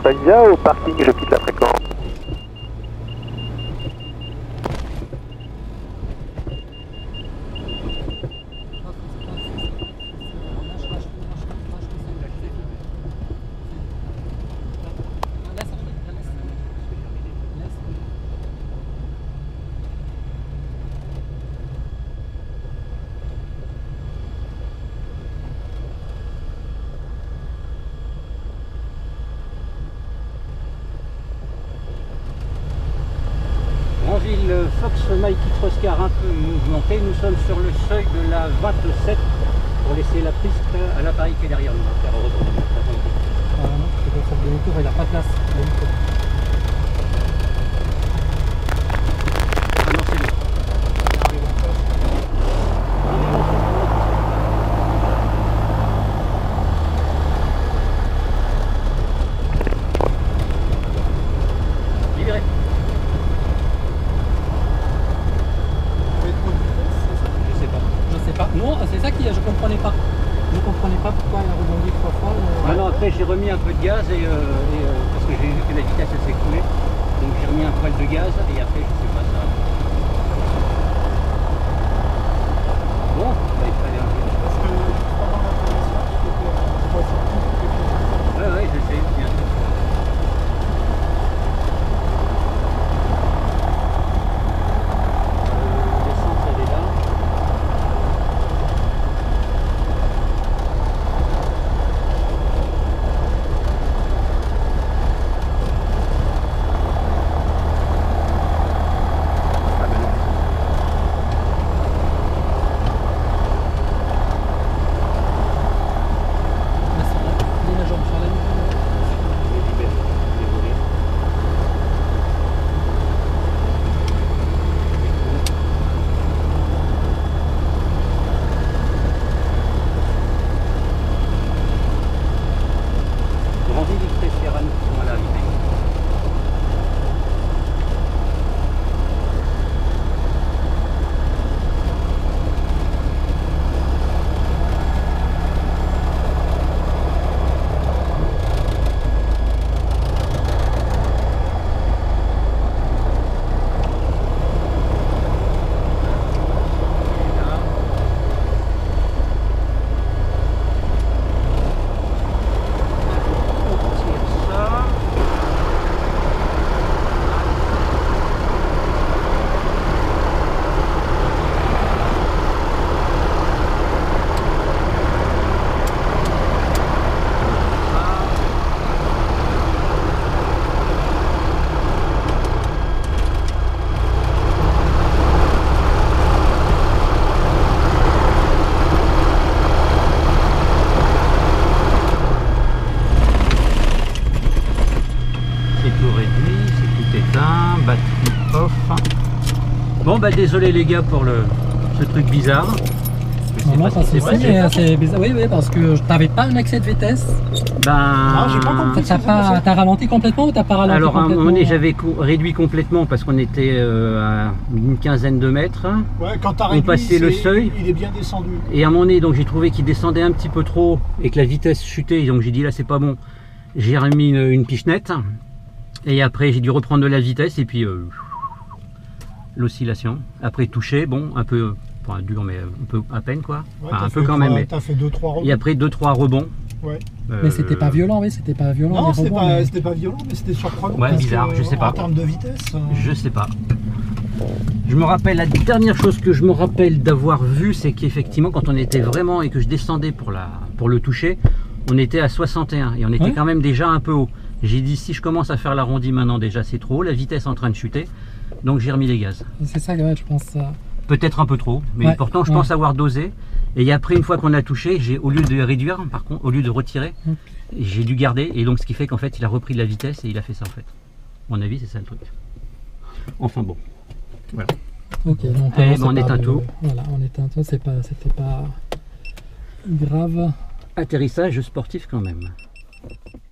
Alpha India, au parking, je quitte la fréquence. Grandville, Fox Mike Oscar un peu mouvementé, nous sommes sur le seuil de la 27 pour laisser la piste à l'appareil qui est derrière nous. On va faire retourner. Ah non, c'est pas faire demi-tour, il n'a pas de place. Demi-tour. Ah non, c'est lui. Libéré. Je sais pas. Non, c'est ça qui je comprenais pas. Je comprenais pas pourquoi il a rebondi 3 fois. Ah non, après j'ai remis un peu de gaz et parce que j'ai vu que la vitesse elle s'est coulée. Donc j'ai remis un poil de gaz et après je sais pas ça. Bon, bah, il fallait un peu. Ouais, je sais, bien sûr. L'essence elle est là. Bon bah désolé les gars pour ce truc bizarre. Non, pas si c'est bizarre. Oui, parce que t'avais pas un excès de vitesse. Ben, j'ai pas compris. T'as ralenti complètement ou t'as pas ralenti alors, complètement? à un moment donné, j'avais réduit complètement parce qu'on était à une quinzaine de mètres. Ouais, quand t'as on réduit, passait le seuil. Il est bien descendu. Et à un moment donné, donc j'ai trouvé qu'il descendait un petit peu trop et que la vitesse chutait. Donc j'ai dit là, c'est pas bon. J'ai remis une pichenette. Et après, j'ai dû reprendre de la vitesse et puis l'oscillation. Après toucher, bon, un peu. Enfin, dur, mais un peu à peine quoi. Ouais, enfin, un peu quand même. Mais... T'as fait 2-3 rebonds. Et après 2-3 rebonds. Ouais. Mais c'était pas violent, oui, c'était pas violent. Non, c'était pas violent, mais c'était surprenant. Ouais, bizarre, je sais pas. En termes de vitesse. Je sais pas. Je me rappelle, la dernière chose que je me rappelle d'avoir vu, c'est qu'effectivement, quand on était vraiment et que je descendais pour le toucher, on était à 61 et on était quand même déjà un peu haut. J'ai dit, si je commence à faire l'arrondi maintenant, déjà c'est trop haut, la vitesse est en train de chuter, donc j'ai remis les gaz. C'est ça, ouais, je pense. Peut-être un peu trop, mais pourtant je pense avoir dosé. Et après, une fois qu'on a touché, au lieu de réduire, par contre, au lieu de retirer, j'ai dû garder. Et donc, ce qui fait qu'en fait, il a repris de la vitesse et il a fait ça en fait. À mon avis, c'est ça le truc. Enfin bon, voilà. Ok, donc on éteint tout. Voilà, on éteint tout, c'était pas grave. Atterrissage sportif quand même.